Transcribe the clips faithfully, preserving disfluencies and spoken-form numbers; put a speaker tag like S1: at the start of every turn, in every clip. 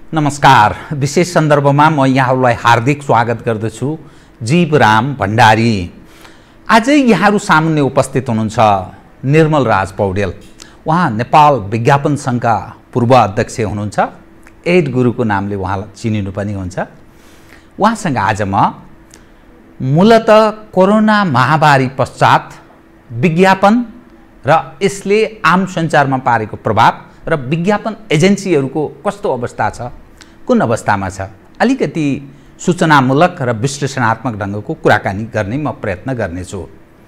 S1: नमस्कार। विशेष सन्दर्भमा म यहाँहरूलाई हार्दिक स्वागत गर्दछु। जीवराम भण्डारी। आजै यहाँहरू सामुन्ने उपस्थित हुनुहुन्छ निर्मल राज पौडेल। उहाँ नेपाल विज्ञापन सङ्घका पूर्व अध्यक्ष हुनुहुन्छ। एड गुरुको नामले उहाँलाई चिनिनु पनि हुन्छ। उहाँसँग आज म मूलतः कोरोना महामारी पश्चात विज्ञापन र यसले आम सञ्चारमा पारेको प्रभाव र विज्ञापन एजेन्सीहरूको कस्तो अवस्था छ, कुन अवस्थामा छ, अलिकति सूचनामूलक र विश्लेषणात्मक ढङ्गको कुराकानी गर्ने म प्रयत्न गर्नेछु।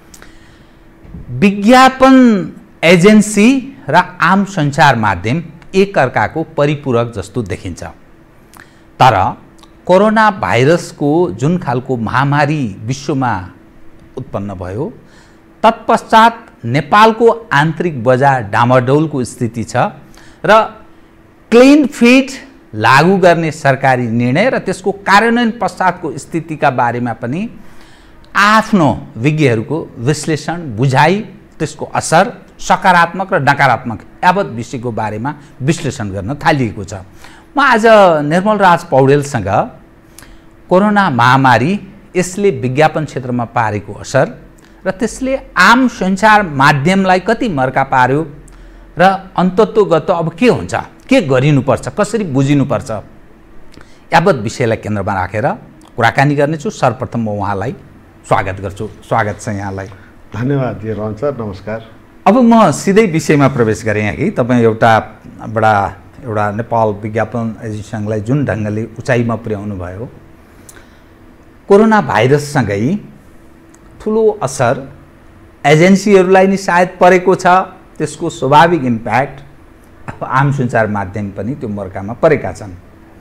S1: विज्ञापन एजेन्सी र आम सञ्चार माध्यम एक अर्काको परिपूरक जस्तो देखिन्छ। तर कोरोना भाइरसको जुन खालको महामारी विश्वमा उत्पन्न भयो, तत्पश्चात नेपालको आन्तरिक बजार डामाडौलको स्थिति छ र क्लिन फिट लागू गर्ने सरकारी निर्णय र त्यसको कार्यान्वयन पश्चातको स्थितिका बारेमा पनि आफ्नो विज्ञहरूको विश्लेषण, बुझाइ, त्यसको असर सकारात्मक र नकारात्मक यावत विषयको बारेमा विश्लेषण गर्न थालिएको छ। म आज निर्मल राज पौडेलसँग कोरोना महामारी, यसले विज्ञापन क्षेत्रमा पारेको असर र त्यसले आम सञ्चार माध्यमलाई कति मर्का पार्यो र अन्तत्वगत अब के हुन्छ, के गरिनुपर्छ, कसरी बुझिनुपर्छ, यावत विषयलाई केन्द्रमा राखेर कुराकानी गर्नेछु। सर्वप्रथम म उहाँलाई स्वागत गर्छु। स्वागत छ यहाँलाई।
S2: धन्यवाद रहन्छ सर, नमस्कार।
S1: अब म सिधै विषयमा प्रवेश गरेँ कि तपाईँ एउटा बडा एउटा नेपाल विज्ञापन एजेन्सी सङ्घलाई जुन ढङ्गले उचाइमा पुर्याउनु भयो, कोरोना भाइरससँगै ठुलो असर एजेन्सीहरूलाई नि सायद परेको छ। त्यसको स्वाभाविक इम्प्याक्ट आम सञ्चार माध्यम पनि त्यो मर्कामा परेका छन्।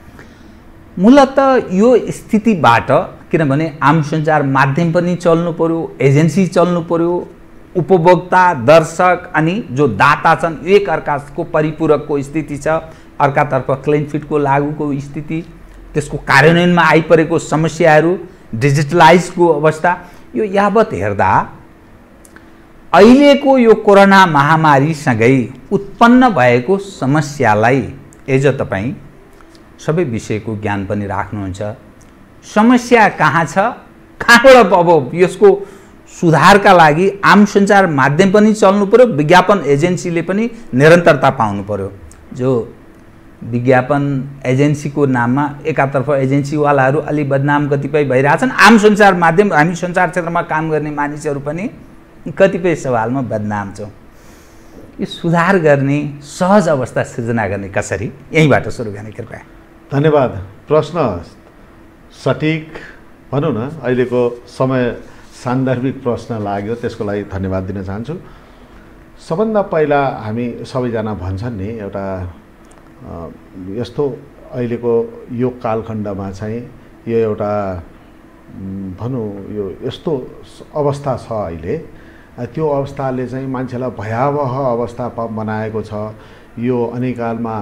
S1: मूलतः यो स्थितिबाट, किनभने आम सञ्चार माध्यम पनि चल्नु पर्यो, एजेन्सी चल्नु पर्यो, उपभोक्ता, दर्शक अनि जो दाता छन् एक अर्काको परिपूरकको स्थिति छ, अर्कातर्फ क्लिन फिटको लागुको स्थिति, त्यसको कार्यान्वयनमा आइपरेको समस्याहरू, डिजिटलाइजको अवस्था, यो यावत हेर्दा अहिलेको यो कोरोना महामारीसँगै उत्पन्न भएको समस्यालाई एज तपाईँ सबै विषयको ज्ञान पनि राख्नुहुन्छ। समस्या कहाँ छ, कहाँबाट अब यसको सुधारका लागि आम सञ्चार माध्यम पनि चल्नु पर्यो, विज्ञापन एजेन्सीले पनि निरन्तरता पाउनु पर्यो। जो विज्ञापन एजेन्सीको नाममा एकातर्फ एजेन्सीवालाहरू अलि बदनाम कतिपय भइरहेछन्, आम सञ्चार माध्यम, हामी सञ्चार क्षेत्रमा काम गर्ने मानिसहरू पनि कतिपय सवालमा बदनाम छौँ। यो सुधार गर्ने, सहज अवस्था सृजना गर्ने कसरी, यहीँबाट सुरु गर्ने कृपया।
S2: धन्यवाद। प्रश्न सठिक भनौँ न, अहिलेको समय सान्दर्भिक प्रश्न लाग्यो, त्यसको लागि धन्यवाद दिन चाहन्छु। सबभन्दा पहिला हामी सबैजना भन्छन् नि, एउटा यस्तो अहिलेको यो कालखण्डमा चाहिँ यो एउटा भनौँ यो यस्तो अवस्था छ अहिले, त्यो अवस्थाले चाहिँ मान्छेलाई भयावह अवस्था बनाएको छ। यो अनिकालमा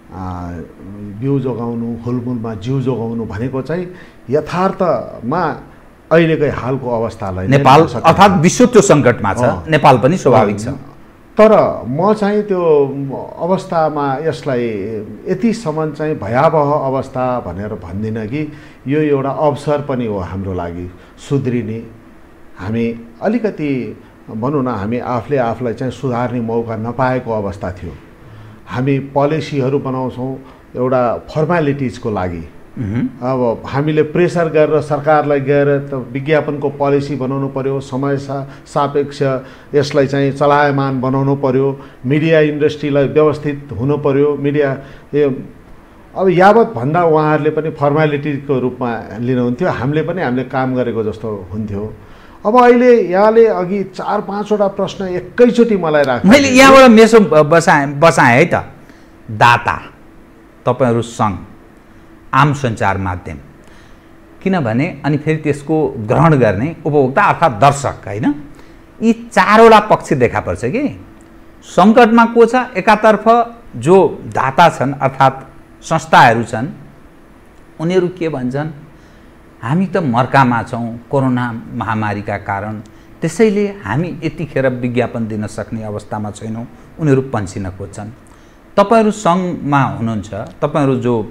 S2: बिउ जोगाउनु, हुलमुलमा जिउ जोगाउनु भनेको चाहिँ यथार्थमा अहिलेकै हालको अवस्थालाई
S1: नेपाल अर्थात् विश्व त्यो सङ्कटमा छ, नेपाल पनि स्वाभाविक छ।
S2: तर म चाहिँ त्यो अवस्थामा यसलाई यतिसम्म चाहिँ भयावह अवस्था भनेर भन्दिनँ कि यो एउटा अवसर पनि हो हाम्रो लागि सुध्रिने। हामी अलिकति भनौँ न, हामी आफूले आफूलाई चाहिँ सुधार्ने मौका नपाएको अवस्था थियो। हामी पोलिसीहरू बनाउँछौँ एउटा फर्मालिटिजको लागि। अब हामीले प्रेसर गरेर सरकारलाई गएर त विज्ञापनको पोलिसी बनाउनु पर्यो, समय सा सापेक्ष यसलाई चाहिँ चलायमान बनाउनु पर्यो, मिडिया इन्डस्ट्रीलाई व्यवस्थित हुनु पर्यो, मिडिया ए अब यावत भन्दा उहाँहरूले पनि फर्मालिटीको रूपमा लिनुहुन्थ्यो, हामीले पनि हामीले काम गरेको जस्तो हुन्थ्यो। अब अहिले यहाँले अघि चार पाँचवटा प्रश्न एकैचोटि मलाई राख्नु,
S1: मैले यहाँबाट मेसो बसाएँ बसाएँ है त। दाता, तपाईँहरू सङ्घ, आम सञ्चार माध्यम, किनभने अनि फेरि त्यसको ग्रहण गर्ने उपभोक्ता अर्थात् दर्शक, होइन, यी चारवटा पक्ष देखा पर्छ कि सङ्कटमा को छ। एकातर्फ जो दाता छन् अर्थात् संस्थाहरू छन्, उनीहरू के भन्छन्, हामी त मर्कामा छौँ कोरोना महामारीका कारण, त्यसैले हामी यतिखेर विज्ञापन दिन सक्ने अवस्थामा छैनौँ, उनीहरू पन्सिन खोज्छन्। तपाईँहरू सङ्घमा हुनुहुन्छ, तपाईँहरू जो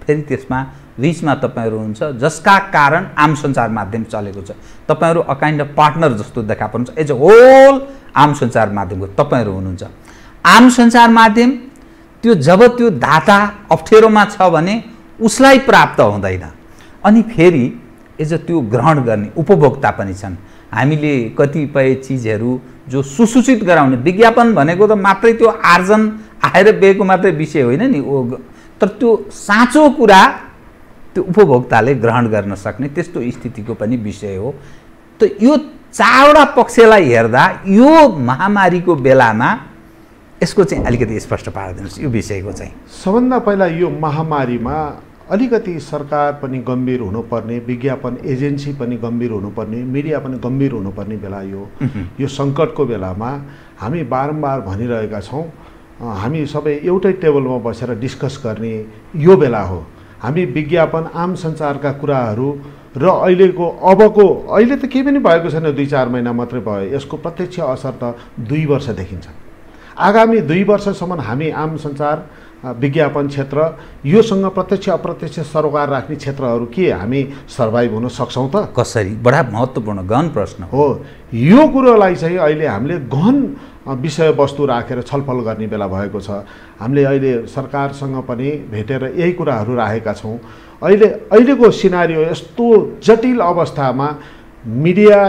S1: फेरि त्यसमा बिचमा तपाईँहरू हुन्छ जसका कारण आम सञ्चार माध्यम चलेको छ। तपाईँहरू अ काइन्ड अफ पार्टनर जस्तो देखा पर्नुहुन्छ एज अ होल आम सञ्चार माध्यमको तपाईँहरू हुनुहुन्छ। आम सञ्चार माध्यम त्यो जब त्यो दाता अप्ठ्यारोमा छ भने उसलाई प्राप्त हुँदैन, अनि फेरि एज अ त्यो ग्रहण गर्ने उपभोक्ता पनि छन्। हामीले कतिपय चिजहरू जो सुसूचित गराउने, विज्ञापन भनेको त मात्रै त्यो आर्जन आएर गएको मात्रै विषय होइन नि, ओ तर त्यो साँचो कुरा त्यो उपभोक्ताले ग्रहण गर्न सक्ने त्यस्तो स्थितिको पनि विषय हो। त यो चारवटा पक्षलाई हेर्दा यो महामारीको बेलामा यसको चाहिँ अलिकति स्पष्ट पारिदिनुहोस् यो विषयको चाहिँ।
S2: सबभन्दा पहिला यो महामारीमा अलिकति सरकार पनि गम्भीर हुनुपर्ने, विज्ञापन एजेन्सी पनि गम्भीर हुनुपर्ने, मिडिया पनि गम्भीर हुनुपर्ने बेला यो यो सङ्कटको बेलामा हामी बारम्बार भनिरहेका छौँ, हामी सबै एउटै टेबलमा बसेर डिस्कस गर्ने यो बेला हो। हामी विज्ञापन आम सञ्चारका कुराहरू र अहिलेको अबको अहिले त केही पनि भएको छैन, दुई चार महिना मात्रै भयो, यसको प्रत्यक्ष असर त दुई वर्ष देखिन्छ। आगामी दुई वर्षसम्म हामी आम सञ्चार विज्ञापन क्षेत्र योसँग प्रत्यक्ष अप्रत्यक्ष सरोकार राख्ने क्षेत्रहरू के हामी सर्भाइभ हुन सक्छौँ त?
S1: कसरी? बडा महत्त्वपूर्ण गहन प्रश्न
S2: हो। यो कुरोलाई चाहिँ अहिले हामीले गहन विषयवस्तु राखेर छलफल गर्ने बेला भएको छ। हामीले अहिले सरकारसँग पनि भेटेर यही कुराहरू राखेका छौँ। अहिले अहिलेको सिनारियो यस्तो जटिल अवस्थामा मिडिया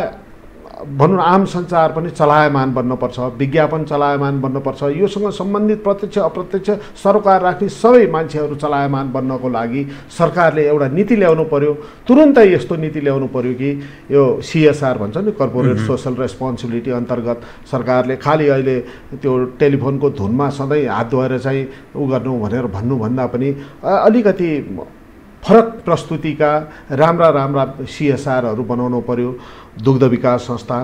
S2: भनौँ आम सञ्चार पनि चलायमान बन्नुपर्छ, विज्ञापन चलायमान बन्नुपर्छ, योसँग सम्बन्धित प्रत्यक्ष अप्रत्यक्ष सरोकार राख्ने सबै मान्छेहरू चलायमान बन्नको लागि सरकारले एउटा नीति ल्याउनु पर्यो। तुरुन्तै यस्तो नीति ल्याउनु पर्यो कि यो सिएसआर भन्छ नि, कर्पोरेट सोसल रेस्पोन्सिबिलिटी अन्तर्गत सरकारले खालि अहिले त्यो टेलिफोनको धुनमा सधैँ हात धोएर चाहिँ उ गर्नु भनेर भन्नुभन्दा पनि अलिकति फरक प्रस्तुतिका राम्रा राम्रा सिएसआरहरू बनाउनु पर्यो। दुग्ध विकास संस्थान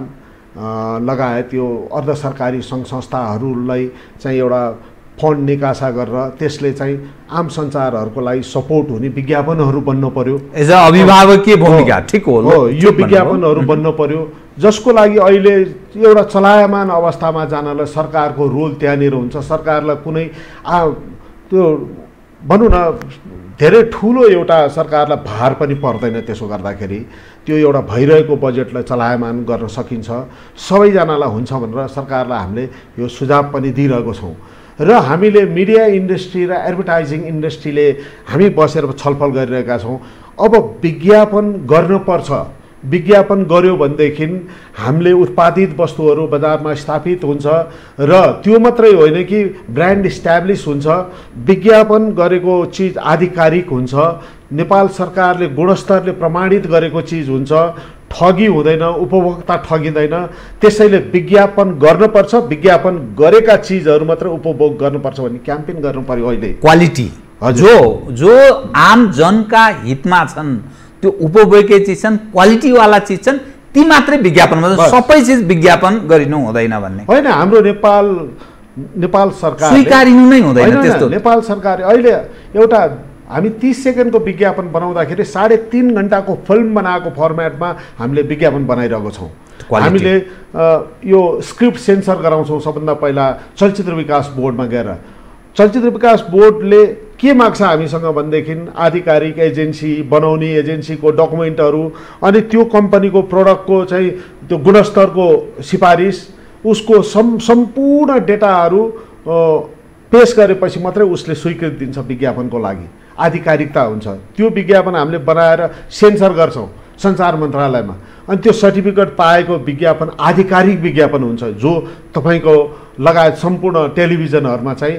S2: लगायत यो अर्ध सरकारी सङ्घ संस्थाहरूलाई चाहिँ एउटा फन्ड निकासा गरेर त्यसले चाहिँ आम सञ्चारहरूको लागि सपोर्ट हुने विज्ञापनहरू बन्नु पर्यो।
S1: एज अ अभिभावकीय भूमिका ठिक हो,
S2: यो विज्ञापनहरू बन्नु पर्यो, जसको लागि अहिले एउटा चलायमान अवस्थामा जानलाई सरकारको रोल त्यहाँनिर हुन्छ। सरकारलाई कुनै त्यो भनौँ न धेरै ठुलो एउटा सरकारलाई भार पनि पर्दैन। त्यसो गर्दाखेरि त्यो एउटा भइरहेको बजेटलाई चलायमान गर्न सकिन्छ, सबैजनालाई हुन्छ भनेर सरकारलाई हामीले यो सुझाव पनि दिइरहेको छौँ। र हामीले मिडिया इन्डस्ट्री र एडभर्टाइजिङ इन्डस्ट्रीले हामी बसेर छलफल गरिरहेका छौँ। अब विज्ञापन गर्नुपर्छ, विज्ञापन गर्यो भनेदेखि हामीले उत्पादित वस्तुहरू बजारमा स्थापित हुन्छ र त्यो मात्रै होइन कि ब्रान्ड इस्ट्याब्लिस हुन्छ, विज्ञापन गरेको चिज आधिकारिक हुन्छ, नेपाल सरकारले गुणस्तरले प्रमाणित गरेको चिज हुन्छ, ठगी हुँदैन, उपभोक्ता ठगिँदैन। त्यसैले विज्ञापन गर्नुपर्छ, विज्ञापन गरेका चिजहरू मात्र उपभोग गर्नुपर्छ भन्ने क्याम्पेन गर्नु पर्यो। अहिले
S1: क्वालिटी जो जो आम जनका हितमा छन्, त्यो उपभोग्य चिज छन्, क्वालिटीवाला चिज छन्, ती मात्रै विज्ञापन, सबै चिज विज्ञापन गरिनु हुँदैन भन्ने
S2: होइन। हाम्रो नेपाल नेपाल सरकार
S1: स्वीकारिनु नै हुँदैन त्यस्तो।
S2: नेपाल सरकार अहिले एउटा हामी तीस सेकेन्डको विज्ञापन बनाउँदाखेरि साढे तीन घन्टाको फिल्म बनाएको फर्मेटमा हामीले विज्ञापन बनाइरहेको छौँ। हामीले यो स्क्रिप्ट सेन्सर गराउँछौँ सबभन्दा पहिला चलचित्र विकास बोर्डमा गएर। चलचित्र विकास बोर्डले के माग्छ हामीसँग भनेदेखि आधिकारिक एजेन्सी बनाउने, एजेन्सीको डकुमेन्टहरू, अनि त्यो कम्पनीको प्रडक्टको चाहिँ त्यो गुणस्तरको सिफारिस, उसको सम् सम्पूर्ण डेटाहरू पेस गरेपछि मात्रै उसले स्वीकृति दिन्छ विज्ञापनको लागि, आधिकारिकता हुन्छ। त्यो विज्ञापन हामीले बनाएर सेन्सर गर्छौँ सञ्चार मन्त्रालयमा, अनि त्यो सर्टिफिकेट पाएको विज्ञापन आधिकारिक विज्ञापन हुन्छ, जो तपाईँको लगायत सम्पूर्ण टेलिभिजनहरूमा चाहिँ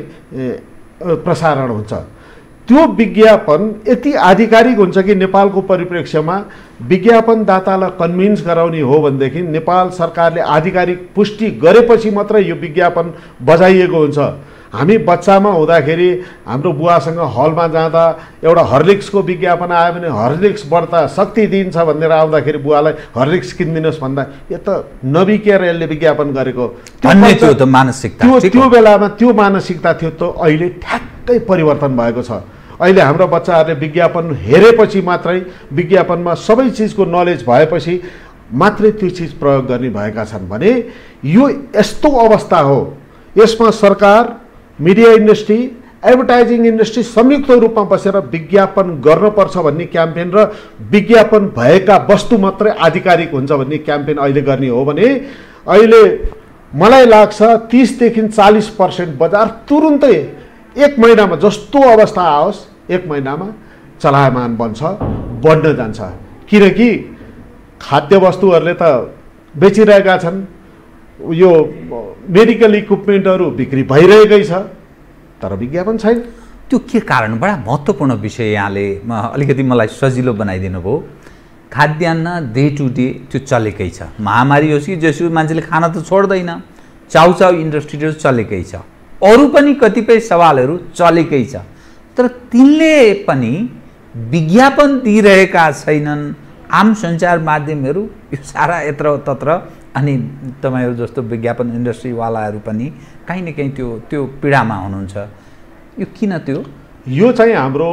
S2: प्रसारण हुन्छ। त्यो विज्ञापन यति आधिकारिक हुन्छ कि नेपालको परिप्रेक्ष्यमा विज्ञापनदातालाई कन्भिन्स गराउने हो भनेदेखि नेपाल सरकारले आधिकारिक पुष्टि गरेपछि मात्रै यो विज्ञापन बजाइएको हुन्छ। हामी बच्चामा हुँदाखेरि हाम्रो बुवासँग हलमा जाँदा एउटा हर्लिक्सको विज्ञापन आयो भने हर्लिक्स बढ्ता शक्ति दिन्छ भनेर आउँदाखेरि बुवालाई हर्लिक्स किनिदिनुहोस् भन्दा यो त नबिकेर यसले विज्ञापन गरेको
S1: त्यो त मानसिकता
S2: त्यो त्यो बेलामा त्यो मानसिकता थियो। त अहिले ठ्याक्कै परिवर्तन भएको छ। अहिले हाम्रो बच्चाहरूले विज्ञापन हेरेपछि मात्रै, विज्ञापनमा सबै चिजको नलेज भएपछि मात्रै त्यो चिज प्रयोग गर्ने भएका छन् भने यो यस्तो अवस्था हो। यसमा सरकार, मिडिया इन्डस्ट्री, एडभर्टाइजिङ इन्डस्ट्री संयुक्त रूपमा बसेर विज्ञापन गर्नुपर्छ भन्ने क्याम्पेन र विज्ञापन भएका वस्तु मात्रै आधिकारिक हुन्छ भन्ने क्याम्पेन अहिले गर्ने हो भने अहिले मलाई लाग्छ तीसदेखि चालीस पर्सेन्ट बजार तुरुन्तै एक महिनामा जस्तो अवस्था आओस् एक महिनामा चलायमान बन्छ, बढ्न जान्छ। किनकि खाद्य वस्तुहरूले त बेचिरहेका छन्, यो मेडिकल इक्विपमेन्टहरू बिक्री भइरहेकै छ, तर विज्ञापन छैन।
S1: त्यो के कारण? बडा महत्त्वपूर्ण विषय यहाँले अलिकति मलाई सजिलो बनाइदिनु भयो। खाद्यान्न डे टु डे त्यो चलेकै छ, महामारी होस् कि जसो मान्छेले खान त छोड्दैन, चाउचाउ इन्डस्ट्रीहरू चलेकै छ, अरू पनि कतिपय सवालहरू चलेकै छ, तर तिनले पनि विज्ञापन दिइरहेका छैनन्। आम सञ्चार माध्यमहरू यो सारा यत्र तत्र, अनि तपाईँहरू जस्तो विज्ञापन इन्डस्ट्रीवालाहरू पनि काहीँ न काहीँ त्यो त्यो पीडामा हुनुहुन्छ। यो किन? त्यो
S2: यो चाहिँ हाम्रो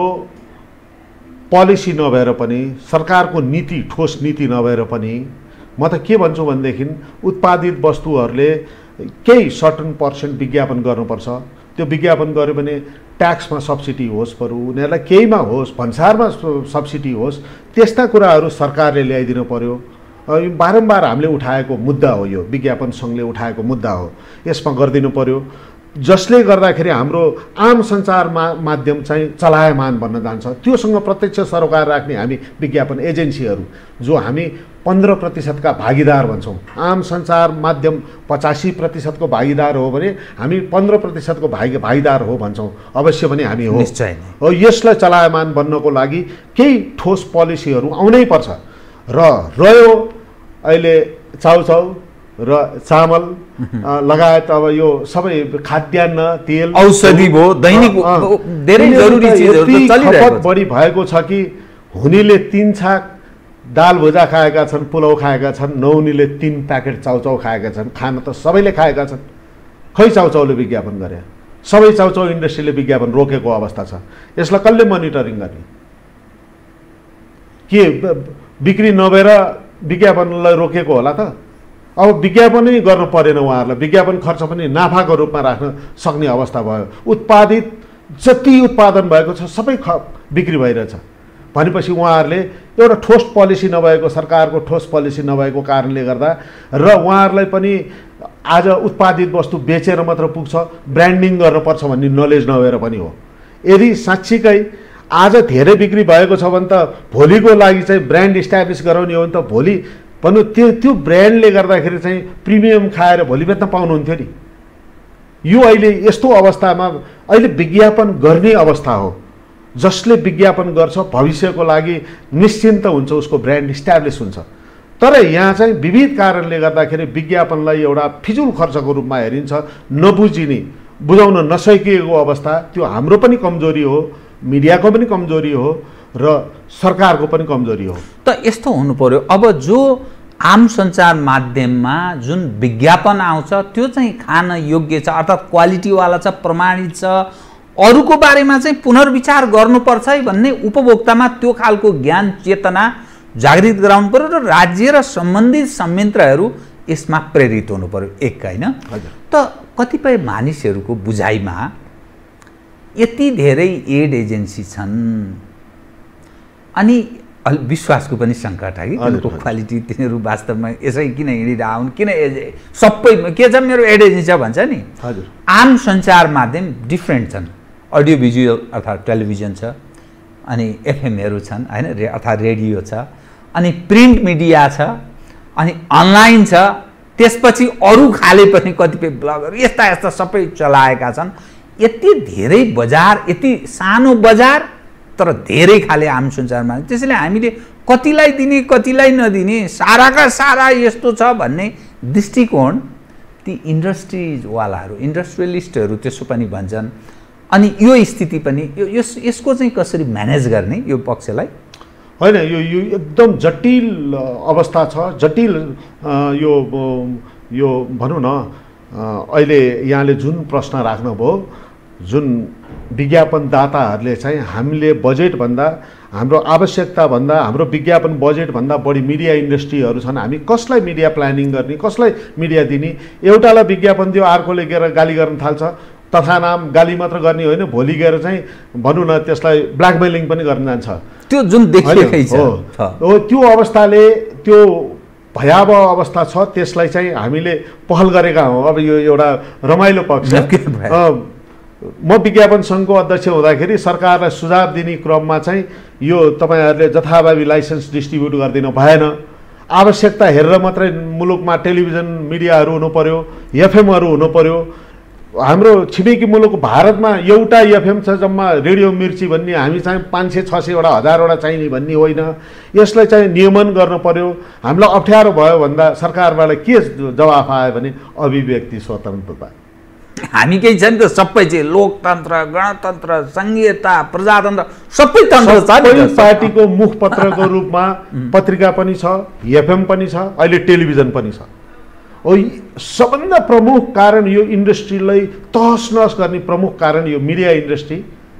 S2: पोलिसी नभएर पनि, सरकारको नीति ठोस नीति नभएर पनि, म त के भन्छु भनेदेखि उत्पादित वस्तुहरूले केही सर्टन पर्सेन्ट विज्ञापन गर्नुपर्छ। त्यो विज्ञापन गर्यो भने ट्याक्समा सब्सिडी होस्, बरु उनीहरूलाई केहीमा होस्, भन्सारमा सब्सिडी होस्, त्यस्ता कुराहरू सरकारले ल्याइदिनु पर्यो। बारम्बार हामीले उठाएको मुद्दा हो, यो विज्ञापन सङ्घले उठाएको मुद्दा हो, यसमा गरिदिनु पर्यो, जसले गर्दाखेरि हाम्रो आम सञ्चार मा माध्यम चाहिँ चलायमान बन्न जान्छ। त्योसँग प्रत्यक्ष सरोकार राख्ने हामी विज्ञापन एजेन्सीहरू, जो हामी पन्ध्र प्रतिशतका भागीदार भन्छौँ, आम सञ्चार माध्यम पचासी प्रतिशतको भागीदार हो भने हामी पन्ध्र प्रतिशतको भागी भागीदार हो भन्छौँ। अवश्य पनि हामी हो।
S1: निश्चय
S2: हो। यसलाई चलायमान बन्नको लागि केही ठोस पोलिसीहरू आउनै पर्छ। र रह्यो अहिले चाउचाउ र चामल लगायत अब यो सबै खाद्यान्न, तेल,
S1: औषधि भयो, दैनिक धेरै जरुरी चिजहरू त चलिरहेको छ।
S2: बढी भएको छ कि हुनेले तीन छाक दाल भुजा खाएका छन्, पुलाउ खाएका छन्, नहुनेले तीन प्याकेट चाउचाउ खाएका छन्। खाना त सबैले खाएका छन्, खै चाउचाउले विज्ञापन गरे? सबै चाउचाउ इन्डस्ट्रीले विज्ञापन रोकेको अवस्था छ। यसलाई कसले मोनिटरिङ गर्ने? के बिक्री नभएर विज्ञापनलाई रोकेको होला त? अब विज्ञापनै गर्नु परेन, उहाँहरूलाई विज्ञापन खर्च पनि नाफाको रूपमा राख्न सक्ने अवस्था भयो। उत्पादित जति उत्पादन भएको छ सबै ख बिक्री भइरहेछ भनेपछि उहाँहरूले एउटा ठोस पोलिसी नभएको, सरकारको ठोस पोलिसी नभएको कारणले गर्दा, र उहाँहरूलाई पनि आज उत्पादित वस्तु बेचेर मात्र पुग्छ, ब्रान्डिङ गर्नुपर्छ भन्ने नलेज नभएर पनि हो। यदि साँच्चीकै आज धेरै बिक्री भएको छ भने त भोलिको लागि चाहिँ ब्रान्ड इस्टाब्लिस गराउने हो भने त भोलि पनि त्यो त्यो ब्रान्डले गर्दाखेरि चाहिँ प्रिमियम खाएर भोलि बेच्न पाउनुहुन्थ्यो नि। यो अहिले यस्तो अवस्थामा अहिले विज्ञापन गर्ने अवस्था हो। जसले विज्ञापन गर्छ भविष्यको लागि निश्चिन्त हुन्छ, उसको ब्रान्ड इस्टाब्लिस हुन्छ। तर यहाँ चाहिँ विविध कारणले गर्दाखेरि विज्ञापनलाई एउटा फिजुल खर्चको रूपमा हेरिन्छ, नबुझिने, बुझाउन नसकिएको अवस्था। त्यो हाम्रो पनि कमजोरी हो, मिडियाको पनि कमजोरी हो, र सरकारको पनि कमजोरी हो।
S1: त यस्तो हुनु पर्यो। अब जो आम सञ्चार माध्यममा जुन विज्ञापन आउँछ त्यो चाहिँ खान योग्य छ, अर्थात् क्वालिटीवाला छ, प्रमाणित छ, अरूको बारेमा चाहिँ पुनर्विचार गर्नुपर्छ है भन्ने उपभोक्तामा त्यो खालको ज्ञान चेतना जागृत गराउनु पर्यो, र राज्य र सम्बन्धित संयन्त्रहरू यसमा प्रेरित हुनु पर्यो। एक होइन त कतिपय मानिसहरूको बुझाइमा यति धेरै एड एजेन्सी छन्, अनि विश्वासको पनि सङ्कट है कि तिनीहरूको क्वालिटी, तिनीहरू वास्तवमा यसै किन हिँडिरहन्, किन सबै के छ मेरो एड एजेन्सी छ भन्छ नि।
S2: हजुर,
S1: आम सञ्चार माध्यम डिफ्रेन्ट छन्, अडियो भिजुअल अर्थात् टेलिभिजन छ, अनि एफएमहरू छन् होइन, रे अर्थात् रेडियो छ, अनि प्रिन्ट मिडिया छ, अनि अनलाइन छ, त्यसपछि अरू खाले पनि कतिपय ब्लगहरू यस्ता यस्ता सबै चलाएका छन्। यति धेरै बजार, यति सानो बजार, तर धेरै खाले आम सञ्चारमा, त्यसैले हामीले कतिलाई दिने कतिलाई नदिने, साराका सारा यस्तो छ भन्ने दृष्टिकोण ती इन्डस्ट्रिजवालाहरू, इन्डस्ट्रियलिस्टहरू त्यसो पनि भन्छन्। अनि यो स्थिति पनि यो यस यसको चाहिँ कसरी म्यानेज गर्ने यो पक्षलाई?
S2: होइन, यो यो एकदम जटिल अवस्था छ, जटिल यो यो भनौँ न। अहिले यहाँले जुन प्रश्न राख्नुभयो, जुन विज्ञापनदाताहरूले चाहिँ हामीले बजेटभन्दा, हाम्रो आवश्यकताभन्दा, हाम्रो विज्ञापन बजेटभन्दा बढी मिडिया इन्डस्ट्रीहरू छन्, हामी कसलाई मिडिया प्लानिङ गर्ने, कसलाई मिडिया दिने? एउटालाई विज्ञापन दियो, अर्कोले गएर गाली गर्न थाल्छ, तथा नाम गाली मात्र गर्ने होइन, भोलि गएर चाहिँ भनौँ न त्यसलाई ब्ल्याकमेलिङ पनि गर्न जान्छ।
S1: त्यो जुन देखिएकै छ
S2: हो, त्यो अवस्थाले त्यो भयावह अवस्था छ, त्यसलाई चाहिँ हामीले पहल गरेका हौँ। अब यो एउटा रमाइलो पक्ष, म विज्ञापन सङ्घको अध्यक्ष हुँदाखेरि सरकारलाई सुझाव दिने क्रममा चाहिँ यो तपाईँहरूले जथाभावी लाइसेन्स डिस्ट्रिब्युट गरिदिनु भएन, आवश्यकता हेरेर मात्रै मुलुकमा टेलिभिजन मिडियाहरू हुनु पर्यो, एफएमहरू हुनु पर्यो। हाम्रो छिमेकी मुलुक भारतमा एउटा एफएम छ जम्मा, रेडियो मिर्ची भन्ने, हामी चाहिँ पाँच सय छ सयवटा हजारवटा चाहिने भन्ने होइन। यसलाई चाहिँ नियमन गर्नु पर्यो। हामीलाई अप्ठ्यारो भयो भन्दा सरकारबाट के जवाफ आयो भने अभिव्यक्ति स्वतन्त्रता।
S1: हामी केही छ नि त, सबै चाहिँ लोकतन्त्र, गणतन्त्र, सङ्घीयता, प्रजातन्त्र सबै तन्त्र छ नि।
S2: पार्टीको मुखपत्रको रूपमा पत्रिका पनि छ, एफएम पनि छ, अहिले टेलिभिजन पनि छ। हो, सबभन्दा प्रमुख कारण यो इन्डस्ट्रीलाई तहस नहस गर्ने प्रमुख कारण यो मिडिया इन्डस्ट्री,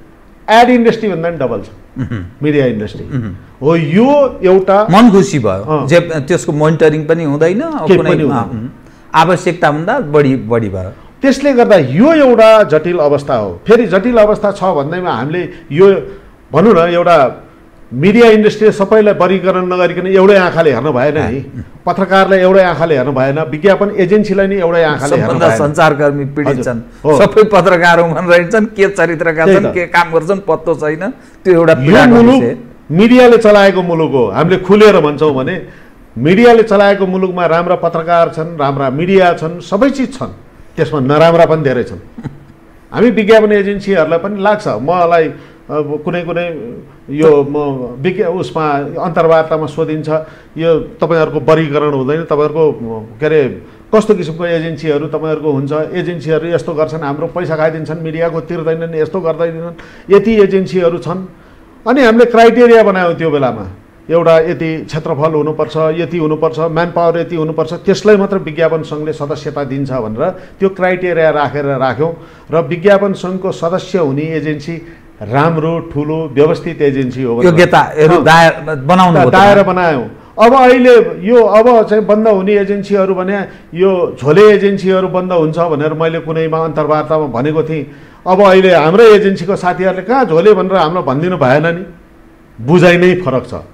S2: एड इन्डस्ट्री भन्दा पनि डबल छ मिडिया इन्डस्ट्री। हो, यो एउटा
S1: मन खुसी भयो जे त्यसको मोनिटरिङ पनि हुँदैन, कुनै आवश्यकता भन्दा बढी बढी भयो।
S2: त्यसले गर्दा यो एउटा जटिल अवस्था हो। फेरि जटिल अवस्था छ भन्दैमा हामीले यो भनौँ न, एउटा मिडिया इन्डस्ट्रीले सबैलाई वर्गीकरण नगरिकन एउटै आँखाले हेर्नु भएन है, पत्रकारलाई एउटै आँखाले हेर्नु भएन, विज्ञापन एजेन्सीलाई नि एउटै आँखाले हेर्नु भएन।
S1: सञ्चारकर्मी पीडित छन्, सबै पत्रकार भनिरहेछन्, के चरित्रका छन्, के काम गर्छन् पत्तो छैन। त्यो एउटा
S2: मुलुक मिडियाले चलाएको मुलुक हो। हामीले खुलेर भन्छौँ भने मिडियाले चलाएको मुलुकमा राम्रा पत्रकार छन्, राम्रा मिडिया छन्, सबै चिज छन्, त्यसमा नराम्रा पनि धेरै छन्। हामी विज्ञापन एजेन्सीहरूलाई पनि लाग्छ, मलाई कुनै कुनै यो म विज्ञ उसमा अन्तर्वार्तामा सोधिन्छ, यो तपाईँहरूको वर्गीकरण हुँदैन, तपाईँहरूको के अरे कस्तो किसिमको एजेन्सीहरू तपाईँहरूको हुन्छ, एजेन्सीहरू यस्तो गर्छन्, हाम्रो पैसा खाइदिन्छन्, मिडियाको तिर्दैनन्, यस्तो गर्दैनन्, यति एजेन्सीहरू छन्। अनि हामीले क्राइटेरिया बनायौँ त्यो बेलामा, एउटा यति क्षेत्रफल हुनुपर्छ, यति हुनुपर्छ, म्यान पावर यति हुनुपर्छ, त्यसलाई मात्र विज्ञापन सङ्घले सदस्यता दिन्छ भनेर त्यो क्राइटेरिया राखेर राख्यौँ। र विज्ञापन सङ्घको सदस्य हुने एजेन्सी राम्रो ठुलो व्यवस्थित एजेन्सी हो,
S1: योग्यताहरू बनाउनु
S2: दायरा बनायौँ। अब अहिले यो अब चाहिँ बन्द हुने एजेन्सीहरू भने यो झोले एजेन्सीहरू बन्द हुन्छ भनेर मैले कुनैमा अन्तर्वार्तामा भनेको थिएँ। अब अहिले हाम्रो एजेन्सीको साथीहरूले कहाँ झोले भनेर हामीलाई भनिदिनु भएन नि, बुझाइ नै फरक छ,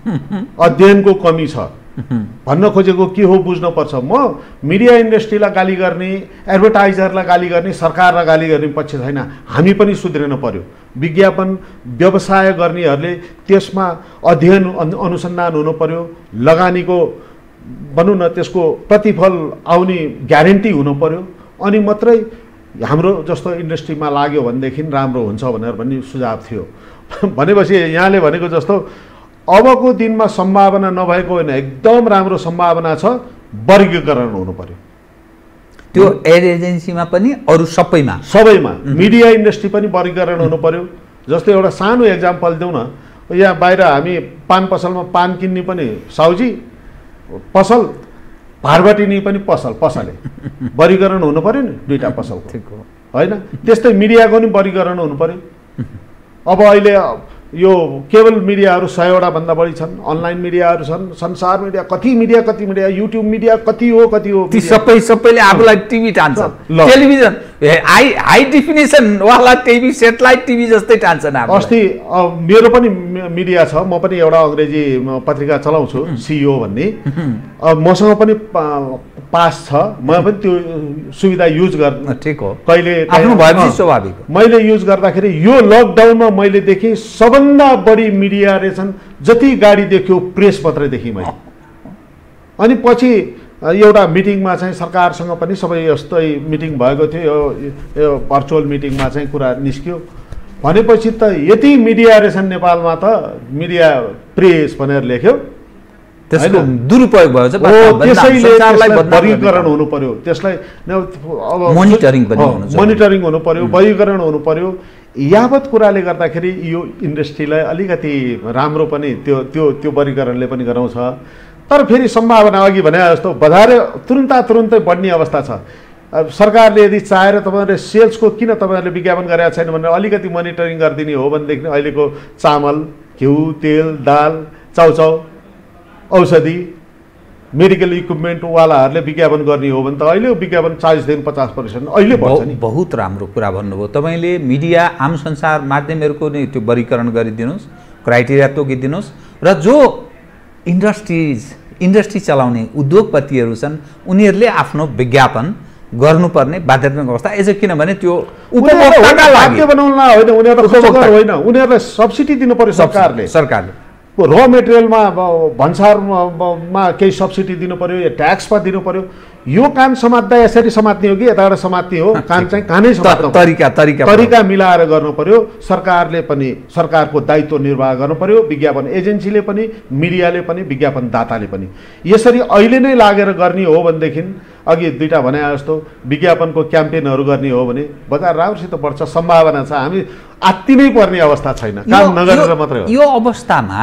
S2: अध्ययनको कमी छ। भन्न खोजेको के हो बुझ्नुपर्छ। म मिडिया इन्डस्ट्रीलाई गाली गर्ने, एडभर्टाइजरलाई गाली गर्ने, सरकारलाई गाली गर्ने पक्ष छैन, हामी पनि सुध्रिनु पर्यो। विज्ञापन व्यवसाय गर्नेहरूले त्यसमा अध्ययन अनुसन्धान हुनु पर्यो, लगानीको भनौँ न त्यसको प्रतिफल आउने ग्यारेन्टी हुनु पर्यो, अनि मात्रै हाम्रो जस्तो इन्डस्ट्रीमा लाग्यो भनेदेखि राम्रो हुन्छ भनेर भन्ने सुझाव थियो। भनेपछि यहाँले भनेको जस्तो अबको दिनमा सम्भावना नभएको होइन, एकदम राम्रो सम्भावना छ, वर्गीकरण हुनु पर्यो।
S1: त्यो एड एजेन्सीमा पनि अरू सबैमा
S2: सबैमा मिडिया इन्डस्ट्री पनि वर्गीकरण हुनु पर्यो। जस्तै एउटा सानो एक्जाम्पल दिउँ न, यहाँ बाहिर हामी पान पसलमा पान किन्ने पनि साउजी पसल, भारबाटिनी पनि पसल, पसले वर्गीकरण हुनु पर्यो नि दुईवटा पसलको, होइन? त्यस्तै मिडियाको नि वर्गीकरण हुनु पर्यो। अब अहिले यो केबल मिडियाहरू सयवटा भन्दा बढी छन्, अनलाइन मिडियाहरू छन्, संसार मिडिया कति मिडिया कति मिडिया, युट्युब मिडिया कति हो कति हो,
S1: ती सबै सबैले आफूलाई टिभी टान्छन्, टेलिभिजन हाई हाई डिफिनेसन वाला टिभी, सेटेलाइट टिभी जस्तै टान्छन्।
S2: अस्ति मेरो पनि मिडिया छ, म पनि एउटा अङ्ग्रेजी पत्रिका चलाउँछु, सिइओ भन्ने, मसँग पनि पास छ, म पनि त्यो सुविधा युज गर्न
S1: ठिक हो,
S2: कहिले
S1: आफ्नो भएपछि स्वाभाविक।
S2: मैले युज गर्दाखेरि यो लकडाउनमा मैले देखेँ सबभन्दा बढी मिडिया रहेछन्, जति गाडी देख्यो प्रेस मात्रै देखेँ मैले। अनि पछि एउटा मिटिङमा चाहिँ सरकारसँग पनि सबै यस्तै मिटिङ भएको थियो, यो भर्चुअल मिटिङमा चाहिँ कुरा निस्क्यो। भनेपछि त यति मिडिया रहेछन् नेपालमा, त मिडिया प्रेस भनेर लेख्यो,
S1: त्यसको दुरुपयोग भयो चाहिँ
S2: त्यसैले वर्गीकरण हुनु पर्यो, त्यसलाई अब
S1: मोनिटरिङ पनि हुनु पर्यो,
S2: मोनिटरिङ हुनु पर्यो, वर्गीकरण हुनु पर्यो। यावत कुराले गर्दाखेरि यो इन्डस्ट्रीलाई अलिकति राम्रो पनि त्यो त्यो त्यो वर्गीकरणले पनि गराउँछ। तर फेरि सम्भावना अघि भने जस्तो बजार तुरुन्ता तुरुन्तै बढ्ने अवस्था छ। अब सरकारले यदि चाहेर तपाईँहरूले सेल्सको किन तपाईँहरूले विज्ञापन गरेका छैन भनेर अलिकति मोनिटरिङ गरिदिने हो भनेदेखि अहिलेको चामल, घिउ, तेल, दाल, चाउचाउ, औषधि मेडिकल इक्विपमेन्टवालाहरूले विज्ञापन गर्ने हो भने त अहिले विज्ञापन चालिसदेखि पचास पर्सेन्ट अहिले बढ्छ नि।
S1: बहुत राम्रो कुरा भन्नुभयो तपाईँले। मिडिया आम संसार माध्यमहरूको नै त्यो वर्गीकरण गरिदिनुहोस्, क्राइटेरिया तोकिदिनुहोस् र जो इन्डस्ट्रिज इन्डस्ट्री चलाउने उद्योगपतिहरू छन् उनीहरूले आफ्नो विज्ञापन गर्नुपर्ने बाध्यात्मक अवस्था एज किनभने त्यो उपभोक्ताका लागि
S2: बनाउन होइन, उनीहरूलाई होइन, उनीहरूलाई सब्सिडी दिनु पर्यो सरकारले।
S1: सरकारले
S2: र मेटेरियलमा भन्सारमा केही सब्सिडी दिनु पर्यो या ट्याक्समा दिनु पर्यो। यो कान समात्दा यसरी समात्ने हो कि यताबाट समात्ने हो, कान चाहिँ कानै समात्नु
S1: तरिका तरिका
S2: तरिका मिलाएर गर्नु पर्यो। सरकारले पनि सरकारको दायित्व निर्वाह गर्नु पर्यो, विज्ञापन एजेन्सीले पनि, मिडियाले पनि, विज्ञापनदाताले पनि। यसरी अहिले नै लागेर गर्ने हो भनेदेखि अघि दुईवटा भने जस्तो विज्ञापनको क्याम्पेनहरू गर्ने हो भने बजार राम्रोसित बढ्छ, सम्भावना छ। हामी आत्ति नै पर्ने अवस्था छैन, काम नगरेर मात्रै हो।
S1: यो अवस्थामा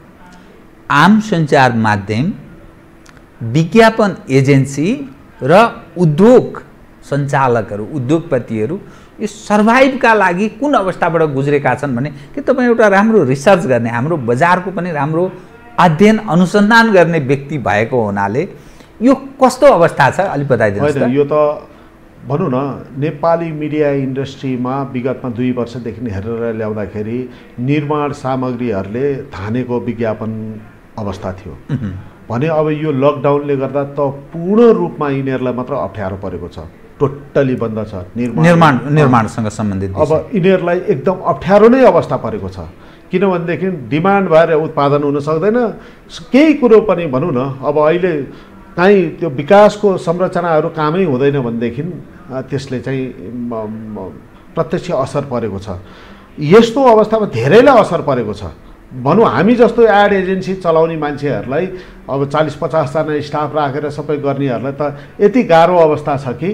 S1: आम सञ्चार माध्यम, विज्ञापन एजेन्सी र उद्योग सञ्चालकहरू, उद्योगपतिहरू यो सर्भाइभका लागि कुन अवस्थाबाट गुज्रेका छन् भने कि तपाईँ एउटा राम्रो रिसर्च गर्ने, हाम्रो बजारको पनि राम्रो अध्ययन अनुसन्धान गर्ने व्यक्ति भएको हुनाले यो कस्तो अवस्था छ अलिक बताइदिनुहोस् त।
S2: यो त भनौँ न, नेपाली मिडिया इन्डस्ट्रीमा विगतमा दुई वर्षदेखि हेरेर ल्याउँदाखेरि निर्माण सामग्रीहरूले धानेको विज्ञापन अवस्था थियो भने अब यो लकडाउनले गर्दा त पूर्ण रूपमा यिनीहरूलाई मात्र अप्ठ्यारो परेको छ, टोटली बन्द छ निर्माण
S1: निर्माण निर्माणसँग सम्बन्धित।
S2: अब यिनीहरूलाई एकदम अप्ठ्यारो नै अवस्था परेको छ, किनभनेदेखि डिमान्ड भएर उत्पादन हुन सक्दैन। केही कुरो पनि भनौँ न, अब अहिले काहीँ त्यो विकासको संरचनाहरू कामै हुँदैन भनेदेखि त्यसले चाहिँ प्रत्यक्ष असर परेको छ। यस्तो अवस्थामा धेरैलाई असर परेको छ। भनौँ हामी जस्तो एड एजेन्सी चलाउने मान्छेहरूलाई अब चालिस पचासजना स्टाफ राखेर सबै गर्नेहरूलाई त यति गाह्रो अवस्था छ कि